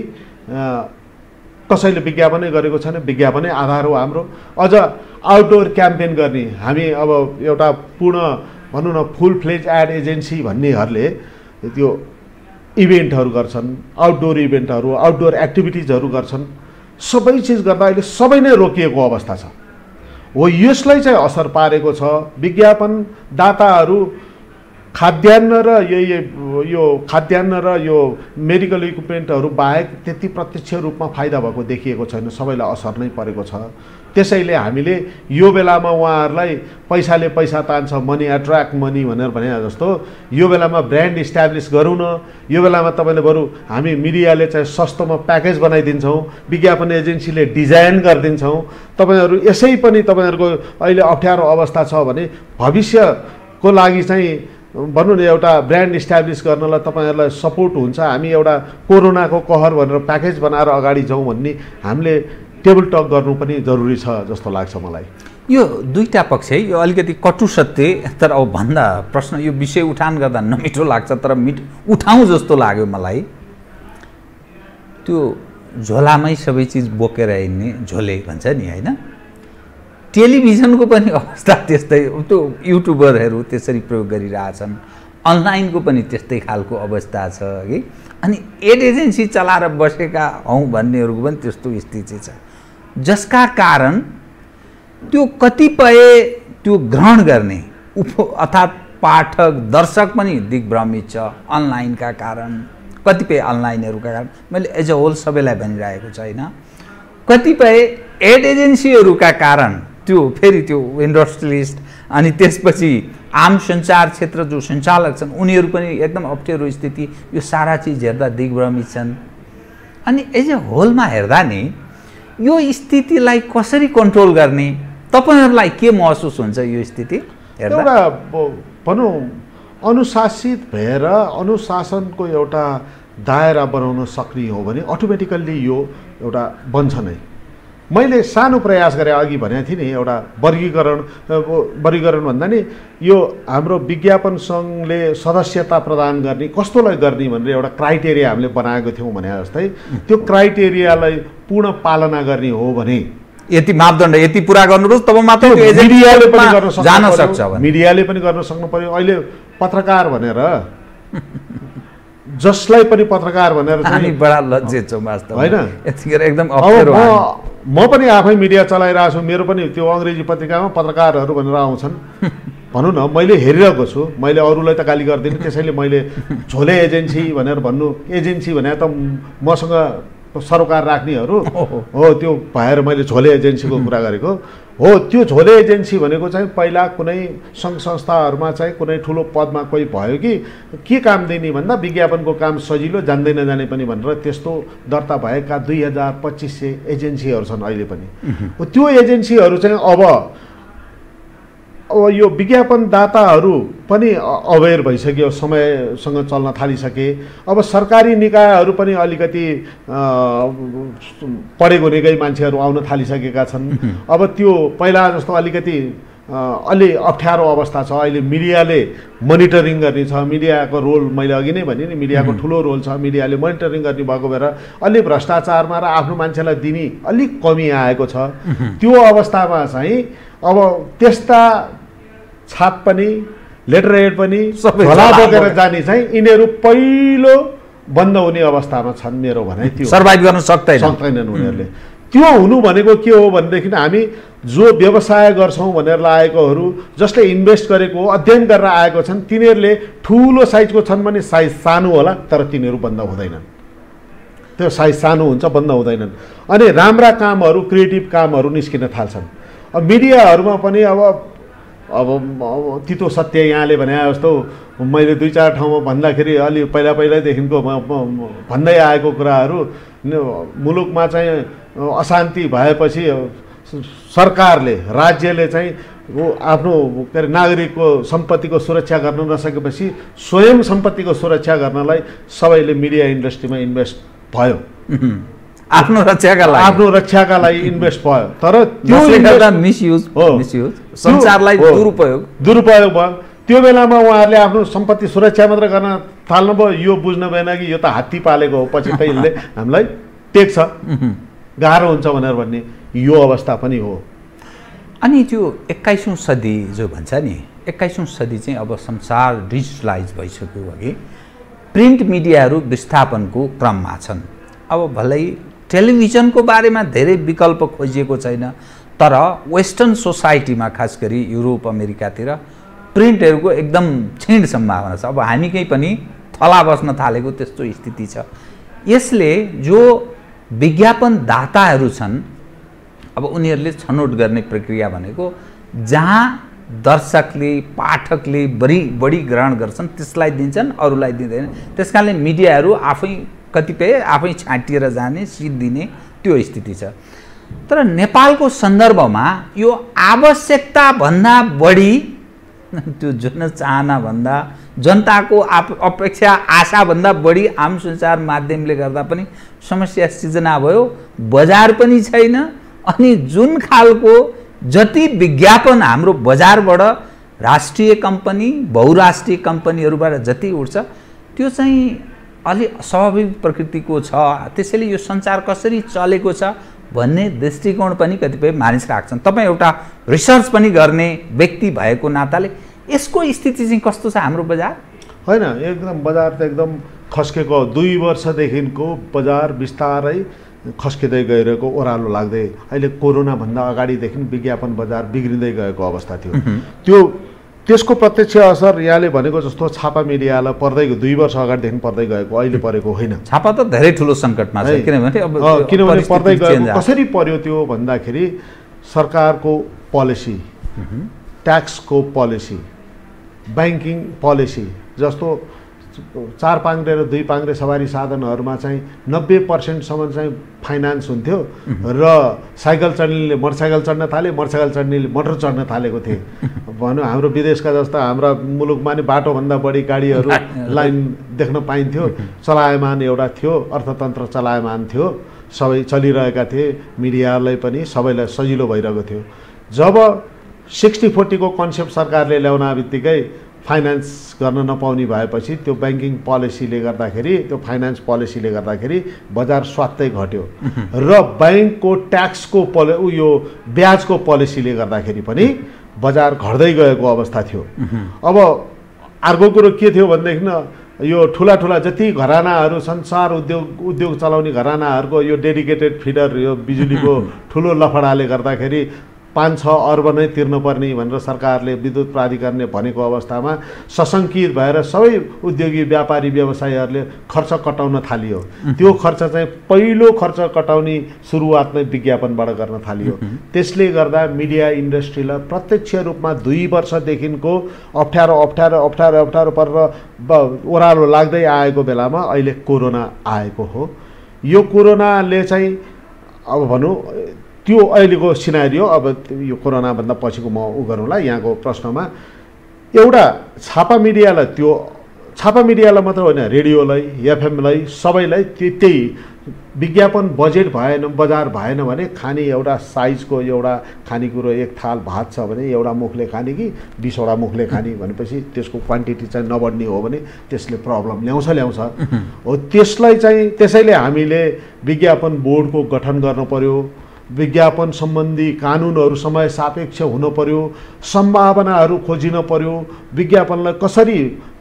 S2: कसैले विज्ञापनै गरेको छैन, विज्ञापनै आधार हो हाम्रो। अझ आउटडोर क्याम्पेन गर्ने हामी अब एउटा पूर्ण भनौँ न फुल फ्लेज एड एजेन्सी भन्नेहरूले त्यो इभेन्टहरू गर्छन्, आउटडोर इभेन्टहरू, आउटडोर एक्टिभिटिजहरू गर्छन्। सबै चिज गर्दा अहिले सबै नै रोकिएको अवस्था छ। हो यसलाई चाहिँ असर पारेको छ। विज्ञापनदाताहरू खाद्यान्न र यो यो खाद्यान्न र यो मेडिकल इक्विपमेन्टहरू बाहेक त्यति प्रत्यक्ष रूपमा फाइदा भएको देखिएको छैन, सबैलाई असर नै परेको छ। त्यसैले हामीले यो बेलामा उहाँहरूलाई पैसाले पैसा तान्छ, मनी एट्र्याक्ट मनी भनेर भने जस्तो यो बेलामा ब्रान्ड इस्ट्याब्लिस गरौँ न। यो बेलामा तपाईँले बरु हामी मिडियाले चाहिँ सस्तोमा प्याकेज बनाइदिन्छौँ, विज्ञापन एजेन्सीले डिजाइन गरिदिन्छौँ। तपाईँहरू यसै पनि तपाईँहरूको अहिले अप्ठ्यारो अवस्था छ भने भविष्यको लागि चाहिँ भनौँ न एउटा ब्रान्ड इस्ट्याब्लिस गर्नलाई तपाईँहरूलाई सपोर्ट हुन्छ। हामी एउटा कोरोनाको कहर भनेर प्याकेज बनाएर अगाडि जाउँ भन्ने हामीले टेबल टक गर्नु पनि जरुरी छ जस्तो लाग्छ मलाई।
S1: यो दुईटा पक्ष है, यो अलिकति कटु सत्य, तर अब भन्दा प्रश्न यो विषय उठान गर्दा नमिठो लाग्छ, तर मिठ उठाउँ जस्तो लाग्यो मलाई। त्यो झोलामै सबै चिज बोकेर हिँड्ने झोले भन्छ नि होइन, टेलिभिजनको पनि अवस्था त्यस्तै। त्यो युट्युबरहरू त्यसरी प्रयोग गरिरहेछन्, अनलाइनको पनि त्यस्तै खालको अवस्था छ कि। अनि एड एजेन्सी चलाएर बसेका हौँ भन्नेहरूको पनि त्यस्तो स्थिति छ, जसका कारण त्यो कतिपय त्यो ग्रहण गर्ने उप अर्थात् पाठक दर्शक पनि दिग्भ्रमित छ अनलाइनका कारण, कतिपय अनलाइनहरूका कारण। मैले एज अ होल सबैलाई भनिरहेको छैन, कतिपय एड एजेन्सीहरूका कारण त्यो फेरि त्यो इन्डस्ट्रियलिस्ट अनि त्यसपछि आम सञ्चार क्षेत्र जो सञ्चालक छन् उनीहरू पनि एकदम अप्ठ्यारो स्थिति, यो सारा चिज हेर्दा दिग्भ्रमित छन्। अनि एज अ होलमा हेर्दा नि यो स्थितिलाई कसरी कन्ट्रोल गर्ने, तपाईँहरूलाई के महसुस हुन्छ यो स्थिति हेर्दा?
S2: एउटा भनौँ अनुशासित भएर अनुशासनको एउटा दायरा बनाउन सक्ने हो भने अटोमेटिकल्ली यो एउटा बन्छ नै। मैले सानो प्रयास गरेँ, अघि भनेको थिएँ नि, एउटा वर्गीकरण वर्गीकरण भन्दा नि यो हाम्रो विज्ञापन सङ्घले सदस्यता प्रदान गर्ने कस्तोलाई गर्ने भनेर एउटा क्राइटेरिया हामीले बनाएको थियौँ भने जस्तै त्यो क्राइटेरियालाई पूर्ण पालना गर्ने हो भने
S1: यति मापदण्ड यति पुरा गर्नुपर्छ तब मात्र
S2: मिडियाले पनि गर्न
S1: जान सक्छ,
S2: मिडियाले पनि गर्न सक्नु पर्यो। अहिले पत्रकार भनेर जसलाई पनि पत्रकार भनेर
S1: हामी बडा लज्जित छौँ वास्तवमा
S2: होइन,
S1: यतिखेर एकदम अप्ठ्यारो।
S2: म पनि आफै मिडिया चलाइरहेको छु, मेरो पनि त्यो अङ्ग्रेजी पत्रिकामा पत्रकारहरू भनेर आउँछन् भनौँ न मैले हेरिरहेको छु, मैले अरूलाई त गाली गर्दिनँ, त्यसैले मैले झोले एजेन्सी भनेर भन्नु, एजेन्सी भने त मसँग सरोकार राख्नेहरू हो त्यो भएर मैले झोले एजेन्सीको कुरा गरेको हो। त्यो झोले एजेन्सी भनेको चाहिँ पहिला कुनै सङ्घ संस्थाहरूमा चाहिँ कुनै ठुलो पदमा कोही भयो कि के काम दिने भन्दा विज्ञापनको काम सजिलो, जान्दै नजाने पनि भनेर त्यस्तो दर्ता भएका दुई हजार पच्चिस सय एजेन्सीहरू छन् अहिले पनि। त्यो एजेन्सीहरू चाहिँ अब अब यो विज्ञापनदाताहरू पनि अवेर भइसक्यो, समयसँग चल्न थालिसके। अब सरकारी निकायहरू पनि अलिकति पढेको लेखेकै मान्छेहरू आउन थालिसकेका छन्। अब त्यो पहिला जस्तो अलिकति अलि अप्ठ्यारो अवस्था छ। अहिले मिडियाले मोनिटरिङ गर्ने छ, मिडियाको रोल मैले अघि नै भने नि मिडियाको ठुलो रोल छ, मिडियाले मोनिटरिङ गर्ने भएको भएर अलि भ्रष्टाचारमा र आफ्नो मान्छेलाई दिने अलिक कमी आएको छ। त्यो अवस्थामा चाहिँ अब त्यस्ता छाप पनि लेटर हेड पनि झोला बोकेर जाने चाहिँ यिनीहरू पहिलो बन्द हुने अवस्थामा छन् मेरो भनाइ। त्यो
S1: सर्भाइभ गर्न सक्दैन
S2: सक्दैनन् उनीहरूले। त्यो हुनु भनेको के हो भनेदेखि हामी जो व्यवसाय गर्छौँ भनेर लागेकोहरू, जसले इन्भेस्ट गरेको अध्ययन गरेर आएको छन्, तिनीहरूले ठुलो साइजको छन् भने साइज सानो होला तर तिनीहरू बन्द हुँदैनन्। त्यो साइज सानो हुन्छ, बन्द हुँदैनन्। अनि राम्रा कामहरू, क्रिएटिभ कामहरू निस्किन थाल्छन्। अब मिडियाहरूमा पनि अब अब तितो सत्य यहाँले भने जस्तो मैले दुई चार ठाउँमा भन्दाखेरि अलि पहिला पहिल्यैदेखिको भन्दै आएको कुराहरू, मुलुकमा चाहिँ अशान्ति भएपछि सरकारले, राज्यले चाहिँ आफ्नो के अरे नागरिकको सम्पत्तिको सुरक्षा गर्न नसकेपछि स्वयं सम्पत्तिको सुरक्षा गर्नलाई सबैले मिडिया इन्डस्ट्रीमा इन्भेस्ट भयो,
S1: आफ्नो रक्षाका लागि
S2: आफ्नो रक्षाका लागि इन्भेस्ट भयो। तर त्यो
S1: गर्दा मिसयुज हो, मिसयुज संसारलाई दुरुपयोग
S2: दुरुपयोग भयो। त्यो बेलामा उहाँहरूले आफ्नो सम्पत्ति सुरक्षा मात्र गर्न थाल्नुभयो। यो बुझ्नु भएन कि यो त हात्ती पालेको हो, पछि त यसले हामीलाई टेक्छ, गाह्रो हुन्छ भनेर भन्ने यो अवस्था पनि हो।
S1: अनि त्यो एक्काइसौँ सदी जो भन्छ नि, एक्काइसौँ सदी चाहिँ अब संसार डिजिटलाइज भइसक्यो अघि प्रिन्ट मिडियाहरू विस्थापनको क्रममा छन्। अब भलै टेलिभिजनको बारेमा धेरै विकल्प खोजिएको छैन, तर वेस्टर्न सोसाइटीमा खास गरी युरोप अमेरिकातिर प्रिन्टहरूको एकदम क्षीण सम्भावना छ। अब हामीकै पनि थला बस्न थालेको त्यस्तो स्थिति छ। यसले जो विज्ञापनदाताहरू छन्, अब उनीहरूले छनौट गर्ने प्रक्रिया भनेको जहाँ दर्शकले, पाठकले बढी बढी ग्रहण गर्छन् त्यसलाई दिन्छन्, अरूलाई दिँदैन। त्यस कारणले मिडियाहरू आफै कतिपय आफै छाँटिएर जाने, सिट दिने त्यो स्थिति छ। तर नेपालको सन्दर्भमा यो आवश्यकताभन्दा बढी त्यो जनचाहनाभन्दा, जनताको अपेक्षा आशाभन्दा बढी आम सञ्चार माध्यमले गर्दा पनि समस्या सिर्जना भयो। बजार पनि छैन। अनि जुन खालको जति विज्ञापन हाम्रो बजारबाट राष्ट्रिय कम्पनी, बहुराष्ट्रिय कम्पनीहरूबाट जति उठ्छ त्यो चाहिँ अलि स्वाभाविक प्रकृतिको छ। त्यसैले यो सञ्चार कसरी चलेको छ भन्ने दृष्टिकोण पनि कतिपय मानिस राख्छन्। तपाईँ एउटा रिसर्च पनि गर्ने व्यक्ति भएको नाताले यसको स्थिति चाहिँ कस्तो छ हाम्रो बजार?
S2: होइन, एकदम बजार त एकदम खस्केको। दुई वर्षदेखिको बजार बिस्तारै खस्किँदै गइरहेको, ओह्रालो लाग्दै। अहिले कोरोनाभन्दा अगाडिदेखि विज्ञापन बजार बिग्रिँदै गएको अवस्था थियो। त्यो त्यसको प्रत्यक्ष असर यहाँले भनेको जस्तो छापा मिडियालाई पर्दै दुई वर्ष अगाडिदेखि पर्दै गएको, अहिले परेको होइन।
S1: छापा त धेरै ठुलो सङ्कटमा छ। किनभने अब
S2: किनभने पर्दै गएको कसरी पर्यो त्यो भन्दाखेरि सरकारको पोलिसी, ट्याक्सको पोलिसी, ब्याङ्किङ पोलिसी जस्तो चार पाङ्ग्रे र दुई पाङ्ग्रे सवारी साधनहरूमा चाहिँ नब्बे पर्सेन्टसम्म चाहिँ फाइनेन्स हुन्थ्यो र साइकल चढ्नेले मोटरसाइकल चढ्न थाले, मोटरसाइकल चढ्नेले मोटर चढ्न थालेको थिए। भनौँ हाम्रो विदेशका जस्ता हाम्रा मुलुकमा नि बाटोभन्दा बढी गाडीहरू लाइन देख्न पाइन्थ्यो। चलायमान एउटा थियो, अर्थतन्त्र चलायमान थियो, सबै चलिरहेका थिए। मिडियालाई पनि सबैलाई सजिलो भइरहेको थियो। जब सिक्सटी फोर्टीको कन्सेप्ट सरकारले ल्याउन बित्तिकै फाइनेन्स गर्न नपाउने भएपछि त्यो ब्याङ्किङ पोलिसीले गर्दाखेरि, त्यो फाइनेन्स पोलिसीले गर्दाखेरि बजार स्वात्तै घट्यो र ब्याङ्कको ट्याक्सको पोलि उयो ब्याजको पोलिसीले गर्दाखेरि पनि बजार घट्दै गएको अवस्था थियो। अब अर्को कुरो के थियो भनेदेखि यो ठुला ठुला जति घरानाहरू संसार उद्योग उद्योग चलाउने घरानाहरूको यो डेडिकेटेड फिडर, यो बिजुलीको ठुलो लफडाले गर्दाखेरि पाँच छ अर्ब नै तिर्नुपर्ने भनेर सरकारले विद्युत प्राधिकरणले भनेको अवस्थामा सशङ्कित भएर सबै उद्योगी व्यापारी व्यवसायीहरूले खर्च कटाउन थालियो। त्यो खर्च चाहिँ पहिलो खर्च कटाउने सुरुवात नै विज्ञापनबाट गर्न थालियो। त्यसले गर्दा मिडिया इन्डस्ट्रीलाई प्रत्यक्ष रूपमा दुई वर्षदेखिको अप्ठ्यारो अप्ठ्यारो अप्ठ्यारो अप्ठ्यारो परेर ओह्रालो लाग्दै आएको बेलामा अहिले कोरोना आएको हो। यो कोरोनाले चाहिँ अब भनौँ त्यो अहिलेको सिनारियो, अब यो कोरोनाभन्दा पछिको म उ गरौँला यहाँको प्रश्नमा, एउटा छापा मिडियालाई, त्यो छापा मिडियालाई मात्र होइन, रेडियोलाई, एफएमलाई, सबैलाई त्यही विज्ञापन बजेट भएन, बजार भएन भने खाने एउटा साइजको एउटा खानेकुरो एक थाल भात छ भने एउटा मुखले खाने कि बिसवटा मुखले खाने भनेपछि त्यसको क्वान्टिटी चाहिँ नबढ्ने हो भने त्यसले प्रब्लम ल्याउँछ ल्याउँछ हो। त्यसलाई चाहिँ त्यसैले हामीले विज्ञापन बोर्डको गठन गर्नु पर्यो, विज्ञापन सम्बन्धी कानुनहरू समय सापेक्ष हुनु पर्यो, सम्भावनाहरू खोजिन पर्यो, विज्ञापनलाई कसरी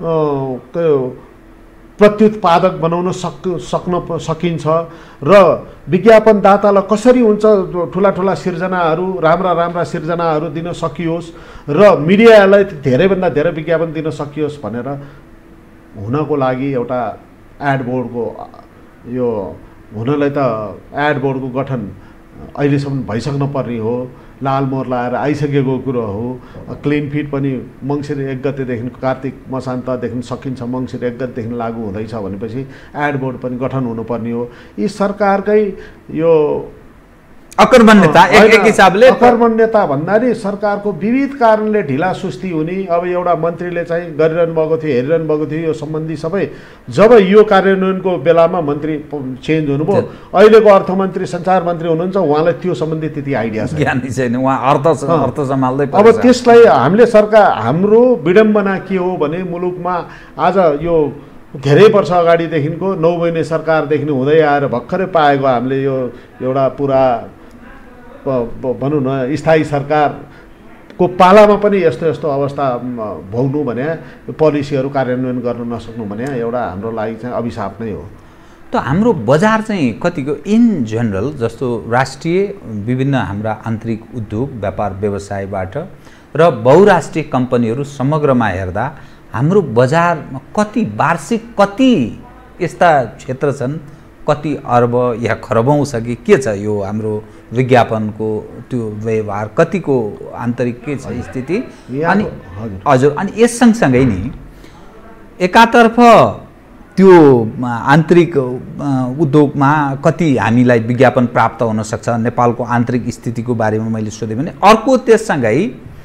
S2: प्रत्युत्पादक बनाउन सक सक्न सकिन्छ र विज्ञापनदातालाई कसरी हुन्छ ठुला ठुला सिर्जनाहरू, राम्रा राम्रा सिर्जनाहरू दिन सकियोस् र मिडियालाई धेरैभन्दा धेरै विज्ञापन दिन सकियोस् भनेर हुनको लागि एउटा एड बोर्डको यो हुनलाई त एड बोर्डको गठन अहिलेसम्म भइसक्न पर्ने हो। लाल मोहर लाएर आइसकेको कुरो हो। क्लिन फिट पनि मङ्सिर एक गतेदेखि कार्तिक मसान्तदेखि सकिन्छ, मङ्सिर एक गतेदेखि लागू हुँदैछ भनेपछि एड बोर्ड पनि गठन हुनुपर्ने हो। यी सरकारकै यो
S1: अकर्मण्यता एक एक हिसाबले
S2: अकर्मण्यता भन्दाखेरि सरकारको विविध कारणले ढिला सुस्ती हुने। अब एउटा मन्त्रीले चाहिँ गरिरहनु भएको थियो, हेरिरहनु भएको थियो यो सम्बन्धी सबै, जब यो कार्यान्वयनको बेलामा मन्त्री चेन्ज हुनुभयो, अहिलेको अर्थमन्त्री सञ्चार मन्त्री हुनुहुन्छ, उहाँलाई त्यो सम्बन्धी त्यति आइडिया
S1: छैन, उहाँ अर्थ अर्थ सम्हाल्दै।
S2: अब त्यसलाई हामीले सरकार, हाम्रो विडम्बना के हो भने मुलुकमा आज यो धेरै वर्ष अगाडिदेखिको नौ महिने सरकारदेखि हुँदै आएर भर्खरै पाएको हामीले यो एउटा पुरा भनौँ न स्थायी सरकारको पालामा पनि यस्तो यस्तो अवस्था भोग्नु भने, पोलिसीहरू कार्यान्वयन गर्न नसक्नु भने एउटा हाम्रो लागि चाहिँ अभिशाप नै हो।
S1: त हाम्रो बजार चाहिँ कतिको इन जनरल जस्तो राष्ट्रिय विभिन्न हाम्रा आन्तरिक उद्योग व्यापार व्यवसायबाट र बहुराष्ट्रिय कम्पनीहरू समग्रमा हेर्दा हाम्रो बजारमा कति वार्षिक कति यस्ता क्षेत्र छन्, कति अर्ब या खरबौँ छ कि के छ यो हाम्रो विज्ञापनको त्यो व्यवहार, कतिको आन्तरिक के छ स्थिति? अनि हजुर, अनि यस सँगसँगै नि एकातर्फ त्यो आन्तरिक उद्योगमा कति हामीलाई विज्ञापन प्राप्त हुन सक्छ, नेपालको आन्तरिक स्थितिको बारेमा मैले सोधेँ भने, अर्को त्यससँगै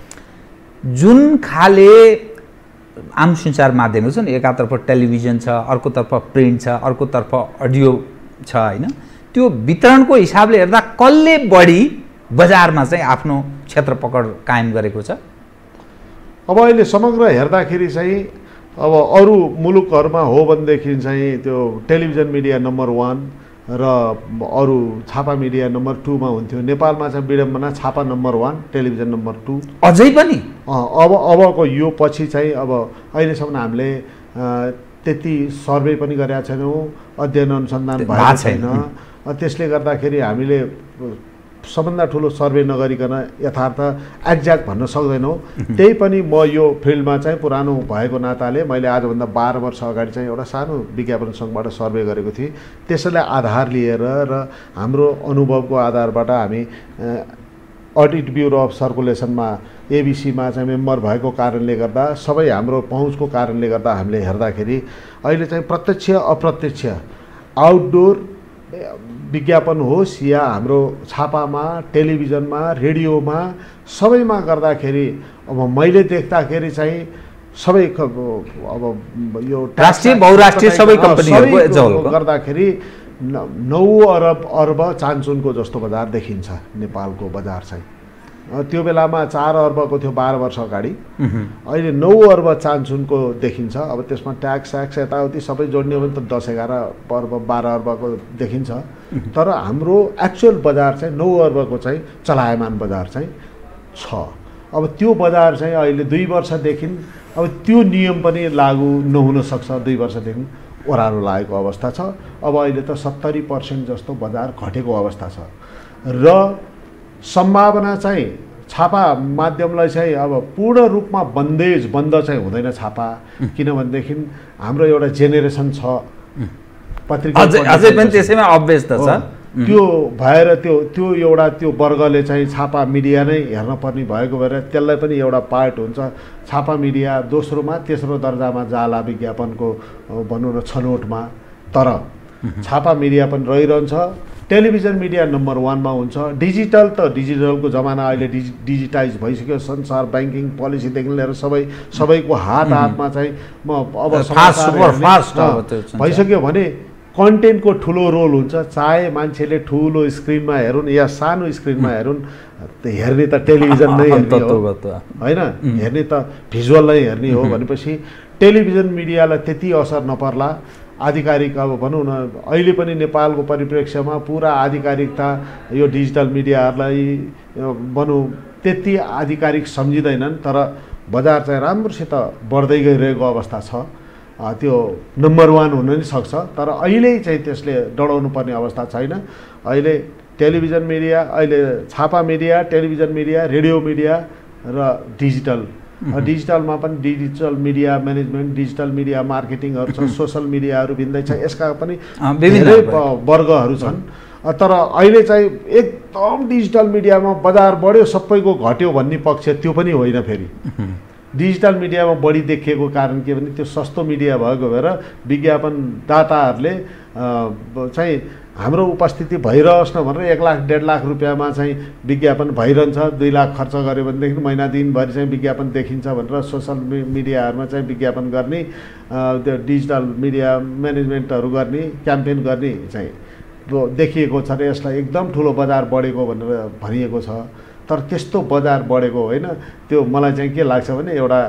S1: जुन खाले आम सञ्चार माध्यमहरू छन्, एकातर्फ टेलिभिजन छ, अर्कोतर्फ प्रिन्ट छ, अर्कोतर्फ अडियो छ होइन, त्यो वितरणको हिसाबले हेर्दा कसले बढी बजारमा चाहिँ आफ्नो क्षेत्र पकड कायम गरेको छ?
S2: अब अहिले समग्र हेर्दाखेरि चाहिँ अब अरू मुलुकहरूमा हो भनेदेखि चाहिँ त्यो टेलिभिजन मिडिया नम्बर वान र अरू छापा मिडिया नम्बर टूमा हुन्थ्यो। नेपालमा चाहिँ विडम्बना छापा number one, television number two
S1: अझै पनि।
S2: अब अबको यो पछि चाहिँ अब अहिलेसम्म हामीले त्यति सर्वे पनि गरेका छैनौँ, अध्ययन अनुसन्धान भएको छैन। त्यसले गर्दाखेरि हामीले सबभन्दा ठुलो सर्वे नगरिकन यथार्थ एक्ज्याक्ट भन्न सक्दैनौँ। त्यही पनि म यो फिल्डमा चाहिँ पुरानो भएको नाताले मैले आजभन्दा बाह्र वर्ष अगाडि चाहिँ एउटा सानो विज्ञापन सङ्घबाट सर्वे गरेको थिएँ। त्यसैलाई आधार लिएर र हाम्रो अनुभवको आधारबाट हामी अडिट ब्युरो अफ सर्कुलेसनमा एबिसीमा चाहिँ मेम्बर भएको कारणले गर्दा, सबै हाम्रो पहुँचको कारणले गर्दा हामीले हेर्दाखेरि अहिले चाहिँ प्रत्यक्ष अप्रत्यक्ष आउटडोर विज्ञापन होस् या हाम्रो छापामा, टेलिभिजनमा, रेडियोमा सबैमा गर्दाखेरि अब मैले देख्दाखेरि चाहिँ सबै अब यो
S1: राष्ट्रिय बहुराष्ट्रिय सबै कम्पनीहरूको
S2: गर्दाखेरि नौ अरब अर्ब चान्चुनको जस्तो बजार देखिन्छ नेपालको बजार चाहिँ। त्यो बेलामा चार अर्बको थियो बाह्र वर्ष अगाडि, अहिले नौ अर्ब चान्चुनको देखिन्छ। अब त्यसमा ट्याक्स स्याक्स यताउति सबै जोड्ने हो भने त दस एघार अर्ब बाह्र अर्बको देखिन्छ। तर हाम्रो एक्चुअल बजार चाहिँ नौ अर्बको चाहिँ चलायमान बजार चाहिँ छ। अब त्यो बजार चाहिँ अहिले दुई वर्षदेखि अब त्यो नियम पनि लागू नहुन सक्छ, दुई वर्षदेखि ओह्रालो लागेको अवस्था छ। अब अहिले त सत्तरी पर्सेन्ट जस्तो बजार घटेको अवस्था छ र सम्भावना चाहिँ छापा माध्यमलाई चाहिँ अब पूर्ण रूपमा बन्देज बन्द चाहिँ हुँदैन छापा, किनभनेदेखि हाम्रो एउटा जेनेरेसन छ पत्रिका
S1: अझै पनि त्यसैमा अभ्यस्त छ।
S2: त्यो भएर त्यो त्यो एउटा त्यो वर्गले चाहिँ छापा मिडिया नै हेर्न पर्ने भएको भएर त्यसलाई पनि एउटा पार्ट हुन्छ। छापा मिडिया दोस्रोमा तेस्रो दर्जामा जाला विज्ञापनको भनौँ न छनौटमा, तर छापा मिडिया पनि रहिरहन्छ। टेलिभिजन मिडिया नम्बर वानमा हुन्छ। डिजिटल त डिजिटलको जमाना अहिले डिजि डिजिटाइज भइसक्यो। संसार ब्याङ्किङ पोलिसीदेखि लिएर सबै सबैको हात हातमा चाहिँ म अब भइसक्यो भने कन्टेन्टको ठुलो रोल हुन्छ। चाहे मान्छेले ठुलो स्क्रिनमा हेरुन् या सानो स्क्रिनमा हेरुन्, हेर्ने त टेलिभिजन नै हेर्ने हो होइन, हेर्ने त भिजुअल नै हेर्ने हो भनेपछि टेलिभिजन मिडियालाई त्यति असर नपर्ला। आधिकारिक अब भनौँ न अहिले पनि नेपालको परिप्रेक्ष्यमा पुरा आधिकारिकता यो डिजिटल मिडियाहरूलाई भनौँ त्यति आधिकारिक सम्झिँदैनन्, तर बजार चाहिँ राम्रोसित बढ्दै गइरहेको अवस्था छ। त्यो नम्बर वान हुन नि सक्छ, तर अहिले चाहिँ त्यसले डराउनु पर्ने अवस्था छैन। अहिले टेलिभिजन मिडिया, अहिले छापा media, television media, radio media र डिजिटल डिजिटलमा पनि digital media management, digital media मार्केटिङहरू छ, सोसल मिडियाहरू भिन्दै छ, यसका पनि धेरै वर्गहरू छन्। तर अहिले चाहिँ एकदम डिजिटल मिडियामा बजार बढ्यो सबैको घट्यो भन्ने पक्ष त्यो पनि होइन। फेरि डिजिटल मिडियामा बढी देखिएको कारण के भने त्यो सस्तो मिडिया भएको भएर विज्ञापनदाताहरूले चाहिँ हाम्रो उपस्थिति भइरहोस् न भनेर एक लाख डेढ लाख रुपियाँमा चाहिँ विज्ञापन भइरहन्छ। दुई लाख खर्च गऱ्यो भनेदेखि महिना दिनभरि चाहिँ विज्ञापन देखिन्छ भनेर सोसल मिडियाहरूमा चाहिँ विज्ञापन गर्ने, त्यो डिजिटल मिडिया म्यानेजमेन्टहरू गर्ने, क्याम्पेन गर्ने चाहिँ देखिएको छ र यसलाई एकदम ठुलो बजार बढेको भनेर भनिएको छ। तर त्यस्तो बजार बढेको होइन। त्यो मलाई चाहिँ के लाग्छ भने एउटा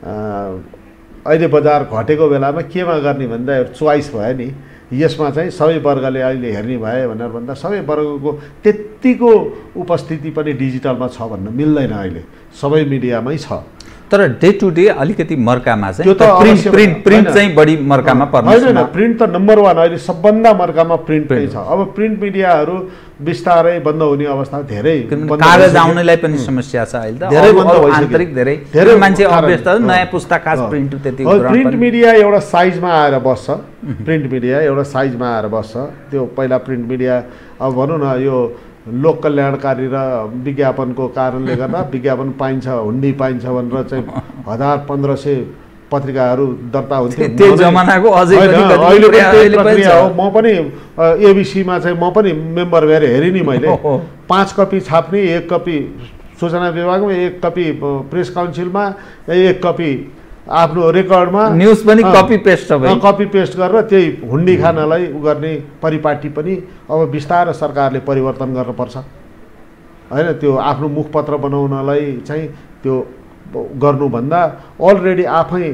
S2: अहिले बजार घटेको बेलामा केमा गर्ने भन्दा चोइस भयो नि, यसमा चाहिँ सबै वर्गले अहिले हेर्ने भए भनेर भन्दा सबै वर्गको त्यत्तिको उपस्थिति पनि डिजिटलमा छ भन्न मिल्दैन। अहिले सबै मिडियामै छ,
S1: तर डे टु डे अलिकति मर्कामा चाहिँ प्रिन्ट प्रिन्ट प्रिन्ट चाहिँ बढी मर्कामा पर्छ।
S2: होइन, प्रिन्ट त नम्बर वान अहिले सबभन्दा मर्कामा प्रिन्ट नै छ। अब प्रिन्ट मिडियाहरू बिस्तारै बन्द हुने अवस्था धेरै,
S1: कागज आउनलाई पनि समस्या छ अहिले त,
S2: धेरै बन्द भइसक्यो।
S1: आन्तरिक धेरै धेरै मान्छे अभ्यस्त, नयाँ पुस्ता खास प्रिन्ट त्यति
S2: प्रिन्ट मिडिया एउटा साइजमा आएर बस्छ। प्रिन्ट मिडिया एउटा साइजमा आएर बस्छ। त्यो पहिला प्रिन्ट मिडिया अब भनौँ न यो लोक कल्याणकारी र विज्ञापनको कारणले गर्दा विज्ञापन पाइन्छ, हुन्डी पाइन्छ भनेर चाहिँ हजार पन्ध्र सय पत्रिकाहरू दर्ता हुन्थ्यो।
S1: त्यो जमानाको अझै पनि
S2: हो। म पनि एबिसीमा चाहिँ म पनि मेम्बर भएर हेरेँ नि मैले। पाँच कपी छाप्ने, एक कपी सूचना विभागमा, एक कपी प्रेस काउन्सिलमा, एक कपी आफ्नो रेकर्डमा,
S1: न्युज पनि कपी पेस्ट
S2: कपी पेस्ट गरेर त्यही हुन्डी खानलाई उ गर्ने परिपाटी पनि अब बिस्तारै सरकारले परिवर्तन गर्नुपर्छ होइन। त्यो आफ्नो मुखपत्र बनाउनलाई चाहिँ त्यो गर्नुभन्दा अलरेडी आफै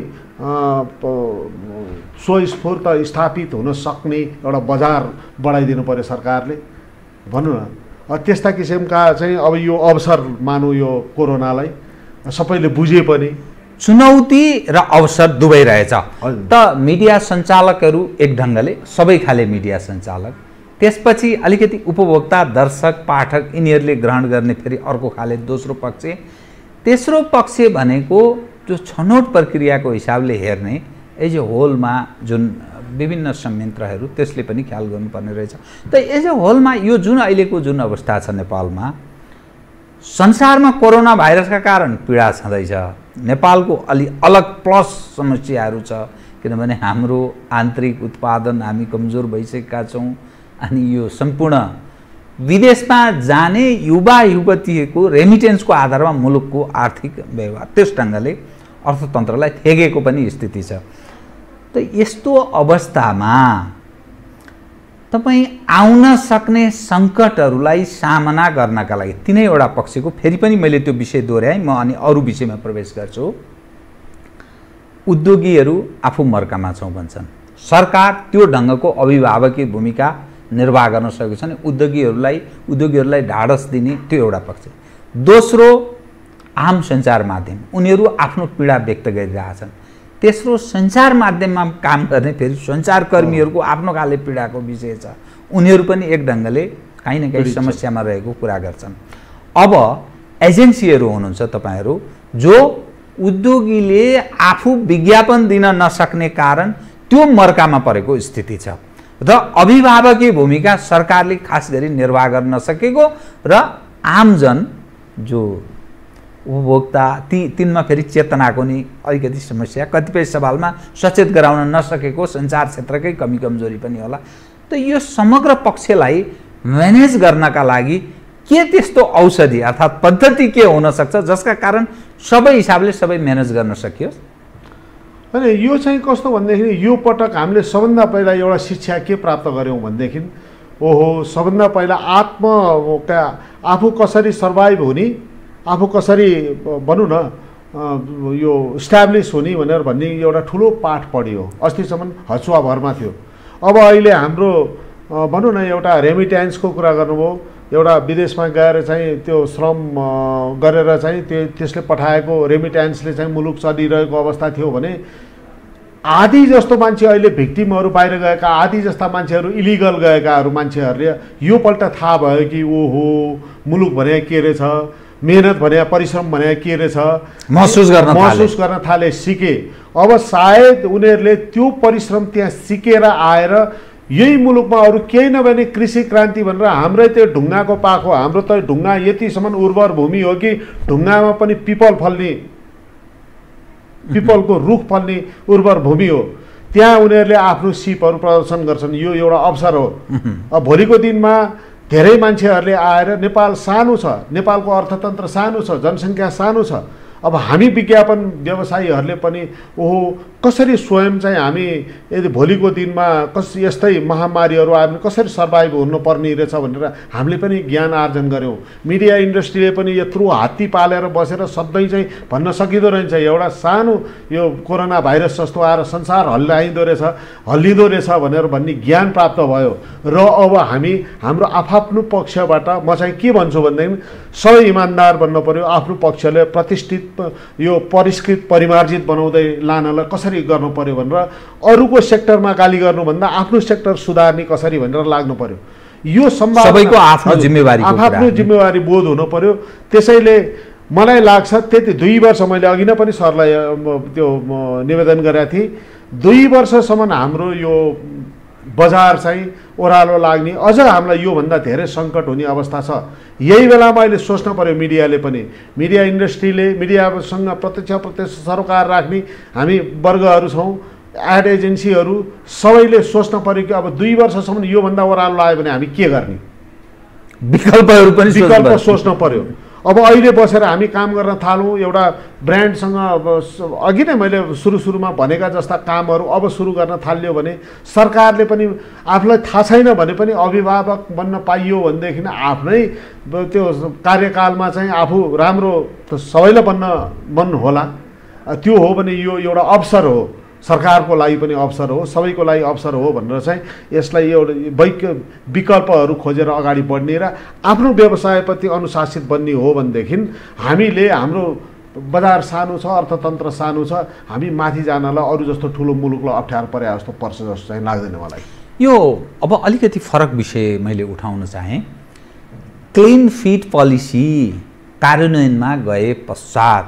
S2: स्वस्फूर्त स्थापित हुन सक्ने एउटा बजार बढाइदिनु पर्यो सरकारले भनौँ न। त्यस्ता किसिमका चाहिँ अब यो अवसर मानौँ यो कोरोनालाई सबैले बुझे पनि
S1: चुनौती र अवसर दुवै रहेछ। त मिडिया सञ्चालकहरू एक ढङ्गले सबै खाले मिडिया सञ्चालक, त्यसपछि अलिकति उपभोक्ता, दर्शक, पाठक यिनीहरूले ग्रहण गर्ने फेरि अर्को खाले दोस्रो पक्ष। तेस्रो पक्ष भनेको जो छनौट प्रक्रियाको हिसाबले हेर्ने एज ए होलमा जुन विभिन्न संयन्त्रहरू त्यसले पनि ख्याल गर्नुपर्ने रहेछ। त एज ए होलमा यो जुन अहिलेको जुन अवस्था छ नेपालमा, संसारमा कोरोना भाइरसका कारण पीडा छँदैछ, नेपालको अलि अलग प्लस समस्याहरू छ किनभने हाम्रो आन्तरिक उत्पादन हामी कमजोर भइसकेका छौँ। अनि यो सम्पूर्ण विदेशमा जाने युवा युवतीको रेमिटेन्सको आधारमा मुलुकको आर्थिक व्यवहार त्यस ढङ्गले अर्थतन्त्रलाई थेगेको पनि स्थिति छ। त यस्तो अवस्थामा तपाईँ आउन सक्ने सङ्कटहरूलाई सामना गर्नका लागि तिनैवटा पक्षको, फेरि पनि मैले त्यो विषय दोहोऱ्याएँ, म अनि अरू विषयमा प्रवेश गर्छु। उद्योगीहरू आफू मर्कामा छौँ भन्छन्, सरकार त्यो ढङ्गको अभिभावकीय भूमिका निर्वाह गर्न सकेको छ नि उद्योगीहरूलाई उद्योगीहरूलाई ढाडस दिने, त्यो एउटा पक्ष। दोस्रो आम सञ्चार माध्यम, उनीहरू आफ्नो पीडा व्यक्त गरिरहेछन्। तेस्रो सञ्चार माध्यममा काम गर्ने फेरि सञ्चारकर्मीहरूको आफ्नो खाले पीडाको विषय छ, उनीहरू पनि एक ढङ्गले काहीँ न काहीँ समस्यामा रहेको कुरा गर्छन्। अब एजेन्सीहरू हुनुहुन्छ तपाईँहरू, जो उद्योगीले आफू विज्ञापन दिन नसक्ने कारण त्यो मर्कामा परेको स्थिति छ र अभिभावकीय भूमिका सरकारले खास गरी निर्वाह गर्न नसकेको र आमजन जो उपभोक्ता ती तिनमा फेरि चेतनाको नि अलिकति समस्या, कतिपय सवालमा सचेत गराउन नसकेको सञ्चार क्षेत्रकै कमी कमजोरी पनि होला। त यो समग्र पक्षलाई म्यानेज गर्नका लागि के त्यस्तो औषधि अर्थात् पद्धति के हुन सक्छ जसका कारण सबै हिसाबले सबै म्यानेज गर्न सकियोस्?
S2: अनि यो चाहिँ कस्तो भनेदेखि यो पटक हामीले सबभन्दा पहिला एउटा शिक्षा के प्राप्त गऱ्यौँ भनेदेखि ओहो सबभन्दा पहिला आत्म आफू कसरी सर्भाइभ हुने, आफू कसरी भनौँ न यो इस्ट्याब्लिस हुने भनेर भन्ने एउटा ठुलो पाठ पढियो। अस्तिसम्म हचुवा भरमा थियो। अब अहिले हाम्रो भनौँ न एउटा रेमिट्यान्सको कुरा गर्नुभयो, एउटा विदेशमा गएर चाहिँ त्यो श्रम गरेर चाहिँ त्यो त्यसले पठाएको रेमिट्यान्सले चाहिँ मुलुक चलिरहेको अवस्था थियो भने आधी जस्तो मान्छे अहिले भिक्टिमहरू बाहिर गएका, आधी जस्ता मान्छेहरू इलिगल गएकाहरू मान्छेहरूले योपल्ट थाहा भयो कि ओहो मुलुक भने के रहेछ, मेहनत भने परिश्रम भने के रहेछ
S1: महसुस गर्न
S2: महसुस गर्न थाले, सिके। अब सायद उनीहरूले त्यो परिश्रम त्यहाँ सिकेर आएर यही मुलुकमा अरू केही नभने कृषि क्रान्ति भनेर हाम्रै त्यो ढुङ्गाको पाखो, हाम्रो त ढुङ्गा यतिसम्म उर्वर भूमि हो कि ढुङ्गामा पनि पिपल फल्ने, पिपलको रुख फल्ने उर्वर भूमि हो। त्यहाँ उनीहरूले आफ्नो सिपहरू प्रदर्शन गर्छन्। यो एउटा अवसर हो। अब भोलिको दिनमा धेरै मान्छेहरूले आएर नेपाल सानो छ, नेपालको अर्थतन्त्र सानो छ, जनसङ्ख्या सानो छ, अब हामी विज्ञापन व्यवसायीहरूले पनि ओहो कसरी स्वयं चाहिँ हामी यदि भोलिको दिनमा कस यस्तै महामारीहरू आयो भने कसरी सर्भाइभ हुनुपर्ने रहेछ भनेर हामीले पनि ज्ञान आर्जन गऱ्यौँ। मिडिया इन्डस्ट्रीले पनि यत्रो हात्ती पालेर बसेर सधैँ चाहिँ भन्न सकिँदो रहेछ एउटा सानो यो कोरोना भाइरस जस्तो आएर संसार हल्लाइँदो रहेछ, हल्लिँदो रहेछ भनेर भन्ने ज्ञान प्राप्त भयो। र अब हामी हाम्रो आफ्नो पक्षबाट म चाहिँ के भन्छु भनेदेखि सबै इमान्दार बन्न पर्यो, आफ्नो पक्षले प्रतिष्ठित यो परिष्कृत परिमार्जित बनाउँदै लानलाई कसरी गर्नु पर्यो भनेर अरूको सेक्टरमा गाली गर्नुभन्दा आफ्नो सेक्टर सुधार्ने कसरी भनेर लाग्नु पर्यो। यो सम्भावना
S1: सबैको आफ्नो जिम्मेवारी
S2: आफ्नो जिम्मेवारी बोध हुनु पर्यो। त्यसैले मलाई लाग्छ त्यति दुई वर्ष मैले अघि नै पनि सरलाई त्यो निवेदन गरेका थिएँ, दुई वर्षसम्म हाम्रो यो बजार चाहिँ ओह्रालो लाग्ने, अझ हामीलाई योभन्दा धेरै सङ्कट हुने अवस्था छ। यही बेलामा अहिले सोच्न पर्यो मिडियाले पनि, मिडिया इन्डस्ट्रीले, मिडियासँग प्रत्यक्ष प्रत्यक्ष सरोकार राख्ने हामी वर्गहरू छौँ, एड एजेन्सीहरू सबैले सोच्न पर्यो कि अब दुई वर्षसम्म योभन्दा ओह्रालो लाग्यो भने हामी के गर्ने,
S1: विकल्पहरू पनि
S2: विकल्प सोच्न पर्यो। अब अहिले बसेर हामी काम गर्न थालौँ, एउटा ब्रान्डसँग अघि नै मैले सुरु सुरुमा भनेका जस्ता कामहरू अब सुरु गर्न थाल्यो भने सरकारले पनि आफूलाई थाहा छैन भने पनि अभिभावक बन्न पाइयो भनेदेखि आफ्नै त्यो कार्यकालमा चाहिँ आफू राम्रो सबैलाई बन्न बन्नु होला। त्यो हो भने यो एउटा अवसर हो, सरकारको लागि पनि अवसर हो, सबैको लागि अवसर हो भनेर चाहिँ यसलाई एउटा वैक विकल्पहरू खोजेर अगाडि बढ्ने र आफ्नो व्यवसायप्रति अनुशासित बन्ने हो भनेदेखि हामीले हाम्रो बजार सानो छ, अर्थतन्त्र सानो छ, हामी माथि जानलाई अरू जस्तो ठुलो मुलुकलाई अप्ठ्यारो परे जस्तो पर्छ जस्तो चाहिँ लाग्दैन मलाई।
S1: यो अब अलिकति फरक विषय मैले उठाउन चाहेँ। क्लिन फिट पोलिसी कार्यान्वयनमा गए पश्चात